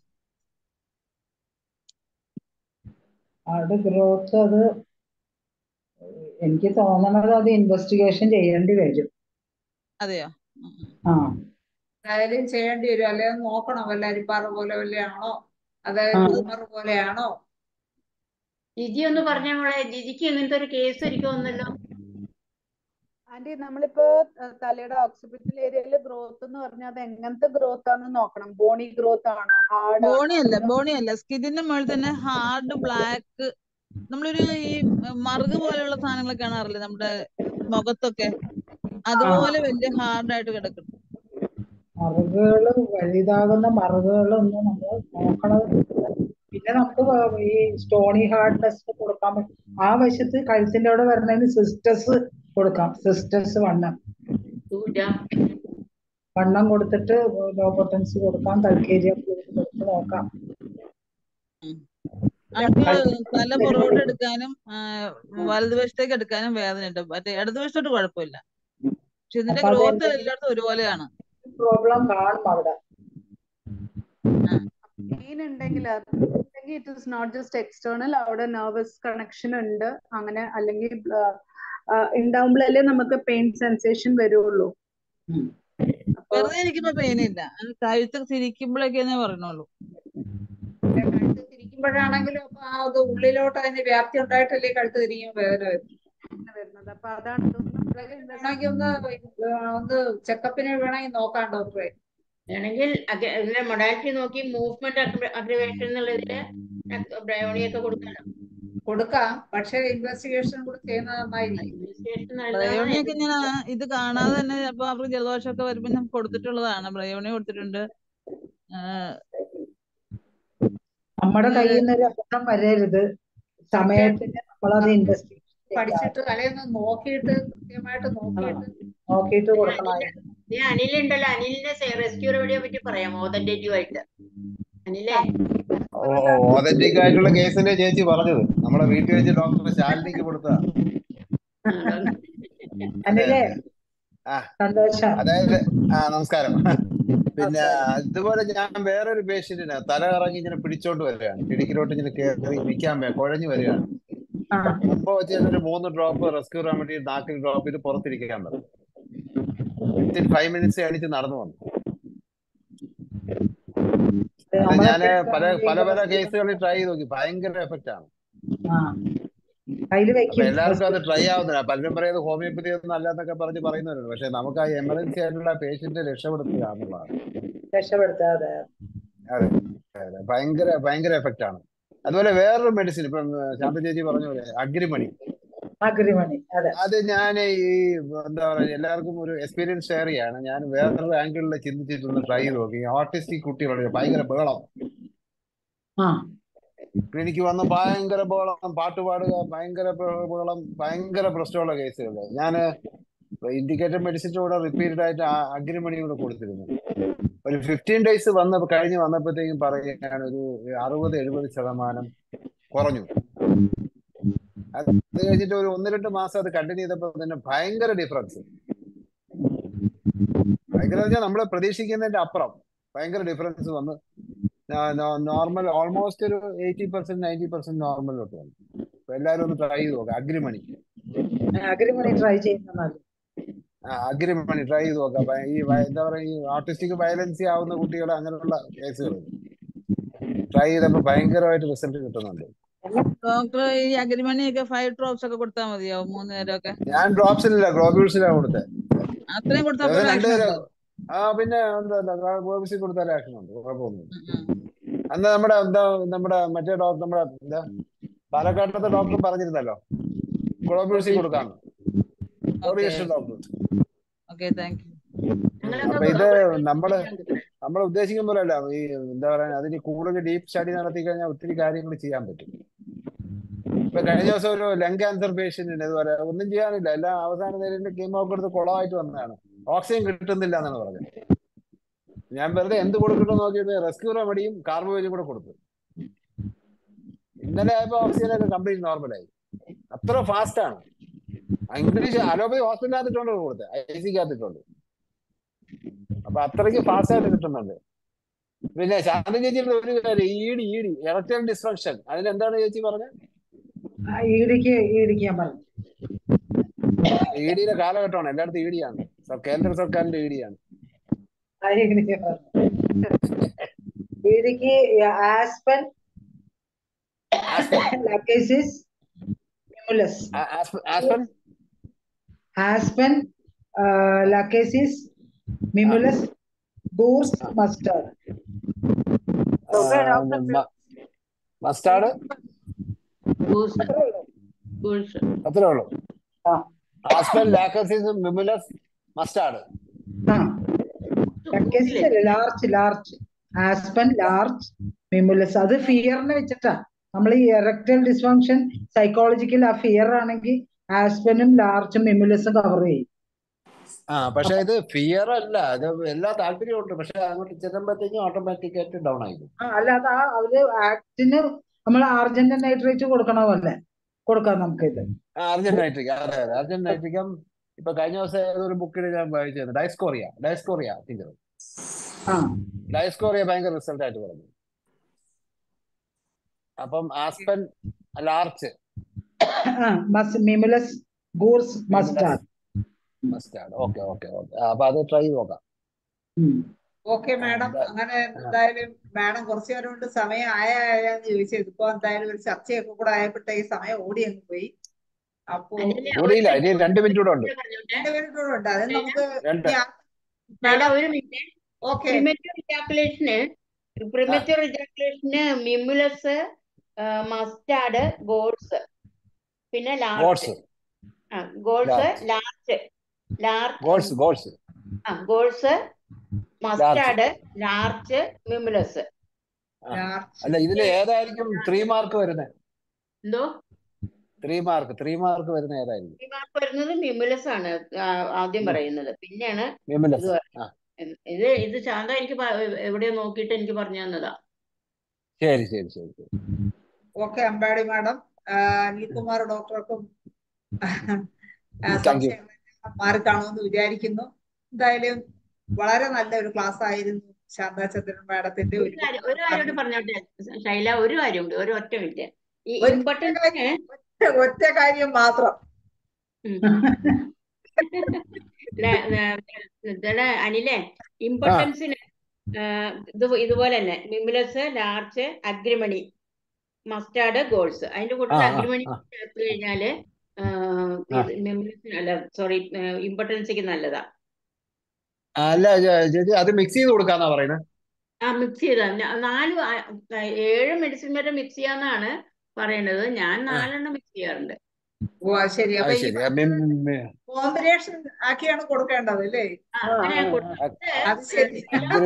ഹാർഡ് ഗ്രോത്ത്. അത് എനിക്ക് തോന്നണത് അത് ഇൻവെസ്റ്റിഗേഷൻ ചെയ്യേണ്ടി വരും. അതെയോ? ആ എന്തായാലും ചെയ്യേണ്ടി വരും, അല്ലെങ്കിൽ നോക്കണം വല്ല അരിപ്പാറ പോലെ വല്ലയാണോ, അതായത് ട്യൂമർ പോലെയാണോ. ജിജി ഒന്ന് പറഞ്ഞ മോളെ, ജിജിക്ക് ഇങ്ങനത്തെ ഒരു കേസ് എനിക്ക് തോന്നുന്നല്ലോ. ആന്റി, നമ്മളിപ്പോ തലയുടെ ഓക്സിപിറ്റൽ ഏരിയയില് ഗ്രോത്ത് എന്ന് പറഞ്ഞാൽ അത് എങ്ങനത്തെ ഗ്രോത്ത് ആണെന്ന് നോക്കണം. ബോണി ഗ്രോത്ത് ആണോ, ഹാർഡ് ബോണി അല്ല, ബോണി അല്ല, സ്കിന്നിന്റെ മുകളിൽ തന്നെ ഹാർഡ് ബ്ലാക്ക്, നമ്മളൊരു ഈ മറുക് പോലെയുള്ള സാധനങ്ങളൊക്കെ കാണാറില്ലേ നമ്മുടെ മുഖത്തൊക്കെ, അതുപോലെ വലിയ ഹാർഡായിട്ട് കിടക്കുന്നു. മറുകുകള് വലുതാകുന്ന മറുകുകളൊന്നും നമ്മൾ നോക്കണത്. പിന്നെ നമുക്ക് ഈ സ്റ്റോണി ഹാർഡ്നെസ് കൊടുക്കാൻ പറ്റും. ആ വശത്ത് കഴുത്തിന്റെ അവിടെ വരണതിന് സിസ്റ്റസ് കൊടുക്കാം. സിസ്റ്റസ് വണ്ണം വണ്ണം കൊടുത്തിട്ട് ലോ പൊട്ടൻസി കൊടുക്കാം. തൽക്കേരിയ കൊടുത്ത് നോക്കാം. തല പുറകോട്ട് എടുക്കാനും വലതുവശത്തേക്ക് എടുക്കാനും വേദനയുണ്ട്, മറ്റേ ഇടതുവശത്തോട്ട് കുഴപ്പമില്ല. പക്ഷെ ഇതിന്റെ ഗ്രോത്ത് എല്ലായിടത്തും ഒരുപോലെയാണ്. പ്രോബ്ലം കാണും അവിടെ. പെയിൻ ഉണ്ടെങ്കിൽ it is not just external, അവിടെ നെർവസ് കണക്ഷൻ ഉണ്ട് അങ്ങനെ, അല്ലെങ്കിൽ ഉണ്ടാവുമ്പോഴല്ലേ നമുക്ക് പെയിൻ സെൻസേഷൻ വരുള്ളൂ. വെറുതെ ഇരിക്കുമ്പോ പെയിൻ ഇല്ല, കഴുത്ത് തിരിക്കുമ്പോഴൊക്കെ പറഞ്ഞോളൂ. കഴുത്ത് തിരിക്കുമ്പോഴാണെങ്കിലും അപ്പൊ ആ അത് ഉള്ളിലോട്ട് അതിന് വ്യാപ്തി ഉണ്ടായിട്ടല്ലേ കഴുത്ത് തിരിക്കുമ്പോൾ വേദന വരുന്നത്. അപ്പൊ അതാണ് വേണമെങ്കിൽ ഒന്ന് ഒന്ന് ചെക്കപ്പിന് വേണമെങ്കിൽ നോക്കാം ഡോക്ടറെ. വേണമെങ്കിൽ അതിന്റെ മൊഡാലിറ്റി നോക്കി മൂവ്മെന്റ് അഗ്രവേഷൻ എന്നുള്ളതില് ബ്രയോണിയൊക്കെ കൊടുക്കണം കൊടുക്കാം പക്ഷെ ഇൻവെസ്റ്റിഗേഷൻ കൂടി ചെയ്യുന്നത് നന്നായിരിക്കും. ബ്രയോണിയൊക്കെ ഞാൻ ഇത് കാണാതെ തന്നെ ചിലപ്പോ അവർക്ക് ജലദോഷമൊക്കെ വരുമ്പോ ഞാൻ കൊടുത്തിട്ടുള്ളതാണ്. ബ്രയോണി കൊടുത്തിട്ടുണ്ട്. നമ്മുടെ കയ്യിൽ നിന്ന് ഒരു അബദ്ധം വരരുത്. സമയത്തിന് നമ്മളത് ഇൻവെസ്റ്റിഗേഷൻ പഠിച്ചിട്ട് തലേന്ന് നോക്കിയിട്ട് കൃത്യമായിട്ട് നോക്കിയിട്ട് നോക്കിയിട്ട് കൊടുക്കണമായിരുന്നു. നീ അനിലുണ്ടല്ലോ, അനിലിന്റെ റെസ്ക്യൂ റെമഡിയെ പറ്റി പറയാമോ ഓതന്റേറ്റീവ് ആയിട്ട്? അനിലേ, ഓതന്റിക് ആയിട്ടുള്ള കേസിലെ ചേച്ചി പറഞ്ഞത് നമ്മുടെ വീട്ടിൽ വെച്ച് ഡോക്ടർ ശാലിനിക്ക് കൊടുത്തതാ. അതായത് ആ നമസ്കാരം. പിന്നെ ഇതുപോലെ ഞാൻ വേറൊരു പേഷ്യന്റിന് തല കറങ്ങി ഇങ്ങനെ പിടിച്ചോണ്ട് വരികയാണ്, കിടക്കിലോട്ട് ഇങ്ങനെ കയറി നിൽക്കാൻ വേ കുഴഞ്ഞു വരികയാണ്. മുമ്പ് വെച്ച് ഒരു മൂന്ന് ഡ്രോപ്പ് റെസ്ക്യൂ റെമഡി നാക്കിൽ ഡ്രോപ്പ് ചെയ്ത് പുറത്തിരിക്കാൻ പറഞ്ഞു. വിത്തിൻ ഫൈവ് മിനിറ്റ്സ് എണീച്ച് നടന്നു വന്നു. അത് ഞാന് പല പല പല കേസുകളിൽ ട്രൈ ചെയ്ത് നോക്കി, ഭയങ്കര എഫക്റ്റ് ആണ്. എല്ലാവർക്കും അത് ട്രൈ ആവുന്നില്ല. പലരും പറയുന്നത് ഹോമിയോപ്പതി ഒന്നും അല്ലാന്നൊക്കെ പറഞ്ഞ് പറയുന്നവരുണ്ട്. പക്ഷെ നമുക്ക് ആ എമർജൻസി ആയിട്ടുള്ള പേഷ്യന്റിനെ രക്ഷപ്പെടുത്തുക എന്നുള്ളതാണ്. രക്ഷപ്പെടുത്താതെ അതെ അതെ ഭയങ്കര ഭയങ്കര എഫക്റ്റ് ആണ്. അതുപോലെ വേറൊരു മെഡിസിൻ ഇപ്പം ശാന്ത ചേച്ചി പറഞ്ഞ പോലെ അഗ്രിമണി അഗ്രിമണി അത് ഞാൻ ഈ എന്താ പറയുക എല്ലാവർക്കും ഒരു എക്സ്പീരിയൻസ് ഷെയർ ചെയ്യാണ്. ഞാൻ വേറൊരു ആംഗിളിൽ ചിന്തിച്ചിട്ടൊന്ന് ട്രൈ ചെയ്ത് നോക്കി. ഓട്ടിസ്റ്റിക് കുട്ടികളുടെ ഭയങ്കര ബഹളം, ക്ലിനിക്ക് വന്ന് ഭയങ്കര ബഹളം, പാട്ട് പാടുക, ഭയങ്കര ബഹളം, ഭയങ്കര പ്രശ്നമുള്ള കേസുകൾ. ഞാൻ ഇൻഡിക്കേറ്റഡ് മെഡിസിൻ്റെ കൂടെ റിപ്പീറ്റഡ് ആയിട്ട് അഗ്രിമണി കൂടെ കൊടുത്തിരുന്നു. ഒരു ഫിഫ്റ്റീൻ ഡേയ്സ് വന്ന് കഴിഞ്ഞ് വന്നപ്പോഴത്തേക്കും പറയുകയാണ് ഒരു അറുപത് എഴുപത് ശതമാനം കുറഞ്ഞു. അത് കഴിഞ്ഞിട്ട് ഒരു ഒന്ന് രണ്ട് മാസം അത് കണ്ടിന്യൂ ചെയ്തപ്പോൾ തന്നെ ഭയങ്കര ഡിഫറൻസ്. ഭയങ്കര വെച്ചാൽ നമ്മൾ പ്രതീക്ഷിക്കുന്നതിന്റെ അപ്പുറം ഭയങ്കര ഡിഫറൻസ് വന്ന് നോർമൽ ഓൾമോസ്റ്റ് ഒരു എയ്റ്റി പെർസെന്റ് നയൻറ്റി പെർസെന്റ് നോർമലിലോട്ട് വന്നു. അപ്പൊ എല്ലാവരും ഒന്ന് ട്രൈ ചെയ്ത് നോക്കാം. അഗ്രിമണി അഗ്രിമണി ട്രൈ ചെയ്യുന്നത് അഗ്രിമണി ട്രൈ ചെയ്ത് നോക്കാം. ഈ എന്താ പറയുക ഈ ആർട്ടിസ്റ്റിക് വയലൻസി ആവുന്ന കുട്ടികൾ അങ്ങനെയുള്ള കേസുകൾ ട്രൈ ചെയ്തപ്പോൾ ഭയങ്കരമായിട്ട് റിസൾട്ട് കിട്ടുന്നുണ്ട്. ഡോക്ടർ ഈ അഗ്രിമണിയൊക്കെ ഫൈവ് ഡ്രോപ്സ് ഒക്കെ കൊടുത്താൽ മതിയോ? മൂന്ന് നേരമൊക്കെ? ഞാൻ ഡ്രോപ്സിലില്ല, ഗ്ലോബ്യൂൾസിലാണ് കൊടുത്തത്. അത്രയും കൊടുത്താൽ ആ പിന്നെ എന്താ ഗ്ലോബ്യൂൾസിൽ കൊടുത്താൽ ആക്ഷൻ ഉണ്ട്, കുഴപ്പമൊന്നുമില്ല. അന്ന് നമ്മുടെ എന്താ നമ്മുടെ മറ്റേ ഡോക്ടർ നമ്മുടെ എന്താ പാലക്കാട്ടത്തെ ഡോക്ടർ പറഞ്ഞിരുന്നല്ലോ ഗ്ലോബ്യൂൾസിൽ കൊടുക്കാന്ന്. ഡോക്ടർ അപ്പൊ ഇത് നമ്മള് നമ്മൾ ഉദ്ദേശിക്കുന്ന പോലെ അല്ല. ഈ എന്താ പറയാ അതിന് കൂടുതൽ ഡീപ്പ് സ്റ്റഡി നടത്തി കഴിഞ്ഞാൽ ഒത്തിരി കാര്യങ്ങൾ ചെയ്യാൻ പറ്റും. ഇപ്പൊ കഴിഞ്ഞ ദിവസം ഒരു ലങ് ക്യാൻസർ പേഷ്യന്റിന് ഇതുപോലെ ഒന്നും ചെയ്യാനില്ല, എല്ലാം അവസാന നേരിന്റെ കീമോ ഒക്കെ എടുത്ത് കുളമായിട്ട് വന്നതാണ്. ഓക്സിജൻ കിട്ടുന്നില്ല എന്നാണ് പറഞ്ഞത്. ഞാൻ വെറുതെ എന്ത് കൊടുക്കണമെന്ന് നോക്കിയിട്ട് റെസ്ക്യൂ റെമഡിയും കാർബോവേജും കൂടെ കൊടുത്തു. ഇന്നലെ ആയപ്പോ ഓക്സിജനൊക്കെ കംപ്ലീറ്റ് നോർമലായി. അത്ര ഫാസ്റ്റ് ആണ്. ഇംഗ്ലീഷ് അലോപ്പതി ഹോസ്പിറ്റലിനകത്തിട്ടുണ്ട് കൊടുത്തത്, ഐ സിക്കകത്തിട്ടുണ്ട്. അപ്പൊ അത്രയ്ക്ക് ഫാസ്റ്റ് ആയിട്ട് കിട്ടുന്നുണ്ട്. പിന്നെ ശാന്ത ചേച്ചിയുടെ ഒരു കാര്യം, ഈഡി ഈഡി ഇറക്ടൈൽ ഡിസ്ഫങ്ഷൻ, അതിനെന്താണ് ചേച്ചി പറഞ്ഞത്? ഈടിക്ക് ഈടിക്ക് ഞാൻ പറഞ്ഞു. ഈഡിയുടെ കാലഘട്ടമാണ്, എല്ലായിടത്തും ഈഡിയാണ്. കേന്ദ്ര സർക്കാരിന്റെ ഈഡിയാണ്. ഈടിക്ക് ആസ്പൻ, ലക്കേസിസ്, മിമുലസ്. ആസ്പൻ ആസ്പൻ, ലക്കേസിസ്, മിമുലസ്, ഗൂർസ്, മസ്റ്റാർഡ്. മസ്റ്റാർഡ് അത്രേ ഉള്ളൂ. ആസ്പൻ, ലാക്കസിസ്, മിമുലസ്, മസ്റ്റാർഡ്. ലക്കേസിസ് അല്ല, larch larch aspen, larch, mimulus. അത് ഫിയറിനെ വെച്ചിട്ടാ. നമ്മൾ ഈ എറക്ടൽ ഡിസ്ഫങ്ഷൻ സൈക്കോളജിക്കൽ ആ ഫിയർ ആണെങ്കിൽ ആസ്പനും ലാർജും മിമുലസും കവർ ചെയ്യും. ആ പക്ഷെ ഇത് ഫിയർ അല്ല, ഇത് എല്ലാ താല്പര്യവും ഉണ്ട്. പക്ഷെ അങ്ങോട്ട് ചെല്ലുമ്പോഴത്തേക്കും ഓട്ടോമാറ്റിക് ആയിട്ട് ഡൗൺ ആയിരിക്കും. ആ അല്ലാതെ ആ അവര് ആക്ടിന് നമ്മൾ ആർജന്റ് നൈട്രേറ്റ് കൊടുക്കണമല്ലേ കൊടുക്കാം നമുക്കിത്. അർജന്റ് നൈട്രിക്, അതെ അതെ അർജന്റ് നൈട്രിക്കം. ഇപ്പൊ കഴിഞ്ഞ ദിവസം ഏതൊരു ബുക്കിൽ ഞാൻ വായിച്ചത് ഡയസ്കോറിയ ഡയസ്കോറിയ ടീച്ചർ ഡയസ്കോറിയ ഭയങ്കര റിസൾട്ട് ആയിട്ട് പറഞ്ഞു. അപ്പം aspen, larch, mimulus, gorse, mustard. Mustard. Okay okay okay അപ്പൊ അത് ട്രൈ നോക്കാം. ഓക്കെ മാഡം, അങ്ങനെ എന്തായാലും മാഡം കുറച്ചു നേരം കൊണ്ട് സമയം ആയാന്ന് ചോദിച്ചത്. ഇപ്പൊ എന്തായാലും ഒരു ചർച്ചയൊക്കെ കൂടെ ആയപ്പോഴത്തെ ഈ സമയം ഓടി അങ്ങ് പോയി. അപ്പോ ഓടിയില്ല, ഇനി രണ്ട് മിനിറ്റ് കൂടെ ഉണ്ട്. രണ്ട് മിനിറ്റ് കൂടെ ഉണ്ട്. അത് നമുക്ക് ഒരു മിനിറ്റ്. പ്രിമച്വർ ഇജാക്കുലേഷന് പ്രിമച്വർ ഇജാക്കുലേഷന് മിമുലസ്, മസ്റ്റാർഡ്, ഗോൾസ്, പിന്നെ ലാർച്ച്. ആ ഗോൾസ്, ലാർച്ച് ഗോൾസ് ഗോൾസ് ആ ഗോൾസ്, മസ്റ്റാർഡ്, ലാർച്ച്, മിമുലസ്. അല്ല ഇതിൽ ഏതായിരിക്കും ത്രീ മാർക്ക് വരുന്നത്? എന്തോ ത്രീ മാർക്ക് ത്രീ മാർക്ക് വരുന്ന ഏതായിരിക്കും? ത്രീ മാർക്ക് വരുന്നത് മിമുലസ് ആണ് ആദ്യം പറയുന്നത്, പിന്നെയാണ് മിമുലസ്. ഇത് ഇത് ശാന്ത എനിക്ക് എവിടെയോ നോക്കിയിട്ട് എനിക്ക് പറഞ്ഞു തന്നതാ. ശരി ശരി ശരി ശരി ഓക്കെ അമ്പാടി മാഡം, അനിൽകുമാർ ഡോക്ടർക്കും മാറി കാണുമെന്ന് വിചാരിക്കുന്നു. എന്തായാലും വളരെ നല്ല ഒരു ക്ലാസ് ആയിരുന്നു ശാന്താചന്ദ്രൻ മാഡത്തിന്റെ. ഒരു കാര്യം പറഞ്ഞോട്ടെ ശൈല, ഒരു കാര്യമുണ്ട്, ഒരു ഒറ്റ മിനിറ്റ്. ഈ ഒറ്റ കാര്യം മാത്രം. അനിലേ, ഇമ്പോർട്ടൻസിന് ഇത് ഇതുപോലെ തന്നെ mimulus, larch, agrimony, mustard, gorse. അതിന്റെ കൂട്ടത്തിൽ അഗ്രിമണി ചേർത്ത് കഴിഞ്ഞാല് മിമുലസിന് അല്ല സോറി ഇമ്പോർട്ടൻസിക്ക് നല്ലതാ. അല്ല ചേച്ചി അത് മിക്സ് ചെയ്ത് കൊടുക്കാന്നാ പറയുന്നത്. ആ മിക്സ് ചെയ്താ നാല് ഏഴ് മെഡിസിൻ വരെ മിക്സ് ചെയ്യാന്നാണ് പറയണത്. ഞാൻ നാലെണ്ണം മിക്സ് ചെയ്യാറുണ്ട്. ഓ ശരി. അപ്പൊ കോമ്പിനേഷൻ ആക്കിയാണ് കൊടുക്കേണ്ടത് അല്ലേ? അത് ശരി.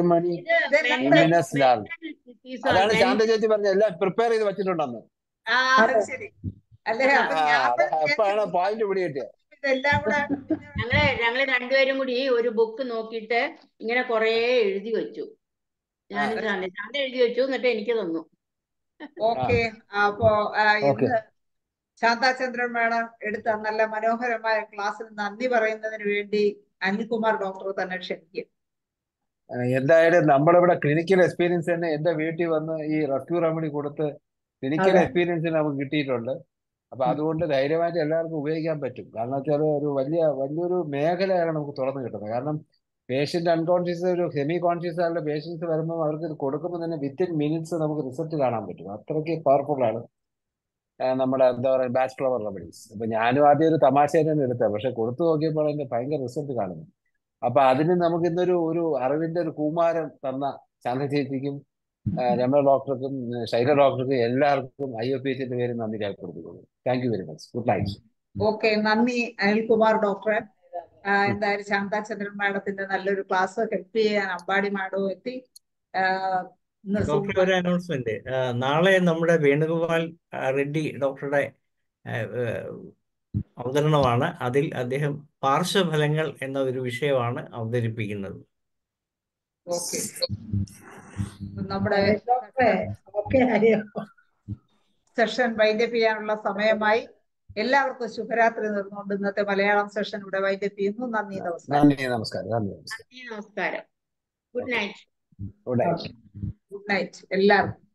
അതാണ് ശാന്ത ചേച്ചി പറഞ്ഞ എല്ലാം പ്രിപ്പയർ ചെയ്ത് വെച്ചിട്ടുണ്ടെന്ന്. ആ ശരി. അല്ലേ അപ്പാണ് പോയിന്റ് പിടി കിട്ടിയത്. ഇതെല്ലാം കൂടെ ഞങ്ങള് ഞങ്ങള് രണ്ടുപേരും കൂടി ഒരു ബുക്ക് നോക്കിയിട്ട് ഇങ്ങനെ കൊറേ എഴുതി വെച്ചു. ഞാൻ ശാന്ത എഴുതി വെച്ചു, എന്നിട്ട് എനിക്ക് തന്നു. ഓക്കെ. അപ്പോ ഇന്ന് ശാന്താചന്ദ്രൻ മാഡം എടുത്ത നല്ല മനോഹരമായ ക്ലാസ്സിന് നന്ദി പറയുന്നതിന് വേണ്ടി അനിൽകുമാർ ഡോക്ടർ തന്നെ ക്ഷണിക്കും. എന്തായാലും നമ്മളിവിടെ ക്ലിനിക്കൽ എക്സ്പീരിയൻസ് തന്നെ എന്റെ വീട്ടിൽ വന്ന് ഈ റെസ്ക്യൂ റെമഡി കൊടുത്ത് ക്ലിനിക്കൽ എക്സ്പീരിയൻസ് നമുക്ക് കിട്ടിയിട്ടുണ്ട്. അപ്പൊ അതുകൊണ്ട് ധൈര്യമായിട്ട് എല്ലാവർക്കും ഉപയോഗിക്കാൻ പറ്റും. കാരണം വെച്ചാൽ ഒരു വലിയ വലിയൊരു മേഖലയാണ് നമുക്ക് തുറന്നു കിട്ടുന്നത്. കാരണം പേഷ്യന്റ് അൺകോൺഷ്യസ് ഒരു സെമി കോൺഷ്യസ് ആയിട്ടുള്ള പേഷ്യൻസ് വരുമ്പോൾ അവർക്ക് ഇത് കൊടുക്കുമ്പോൾ തന്നെ വിത്തിൻ മിനിറ്റ്സ് നമുക്ക് റിസൾട്ട് കാണാൻ പറ്റും. അത്രയ്ക്ക് പവർഫുൾ ആണ് നമ്മുടെ എന്താ പറയുക ബാച്ച് ഫ്ലവർ റെമഡീസ്. അപ്പൊ ഞാനും ആദ്യം ഒരു തമാശയായിട്ടാണ് എടുത്തത്, പക്ഷെ കൊടുത്തു നോക്കിയപ്പോൾ അതിന്റെ ഭയങ്കര റിസൾട്ട് കാണുന്നു. അപ്പൊ അതിന് നമുക്ക് ഇന്നൊരു ഒരു അറിവിന്റെ ഒരു കൂമാരം തന്ന ശാന്ത ചേച്ചിക്കും രമ ഡോക്ടർക്കും ശൈല ഡോക്ടർക്കും എല്ലാവർക്കും ഐ ഒ പി എച്ചിന്റെ പേര് നന്ദി രേഖപ്പെടുത്തിക്കൊള്ളു. Thank you very much. Good night. Okay, നന്ദി അനിൽകുമാർ ഡോക്ടറെ. എന്തായാലും ശാന്താചന്ദ്രൻ മാഡത്തിന്റെ നല്ലൊരു ക്ലാസ് ഹെൽപ്പ് ചെയ്യാൻ അമ്പാടി മാഡവും എത്തി. ഡോക്ടർ ഒരു അനൗൺസ്മെന്റ്, നാളെ നമ്മുടെ വേണുഗോപാൽ റെഡ്ഡി ഡോക്ടറുടെ അവതരണമാണ്. അതിൽ അദ്ദേഹം പാർശ്വഫലങ്ങൾ എന്ന ഒരു വിഷയമാണ് അവതരിപ്പിക്കുന്നത്. ഓക്കെ, നമ്മുടെ ഡോക്ടറെ ഓക്കെ ആയോ? സെഷൻ വൈൻഡപ്പ് ചെയ്യാനുള്ള സമയമായി. എല്ലാവർക്കും ശുഭരാത്രി നേർന്നുകൊണ്ട് ഇന്നത്തെ മലയാളം സെഷൻ ഇവിടെ വൈൻഡപ്പ് ചെയ്യുന്നു. നന്ദി, നമസ്കാരം. നന്ദി നമസ്കാരം നന്ദി നമസ്കാരം നമസ്കാരം. Good night. Good night. Good night എല്ലാവർക്കും.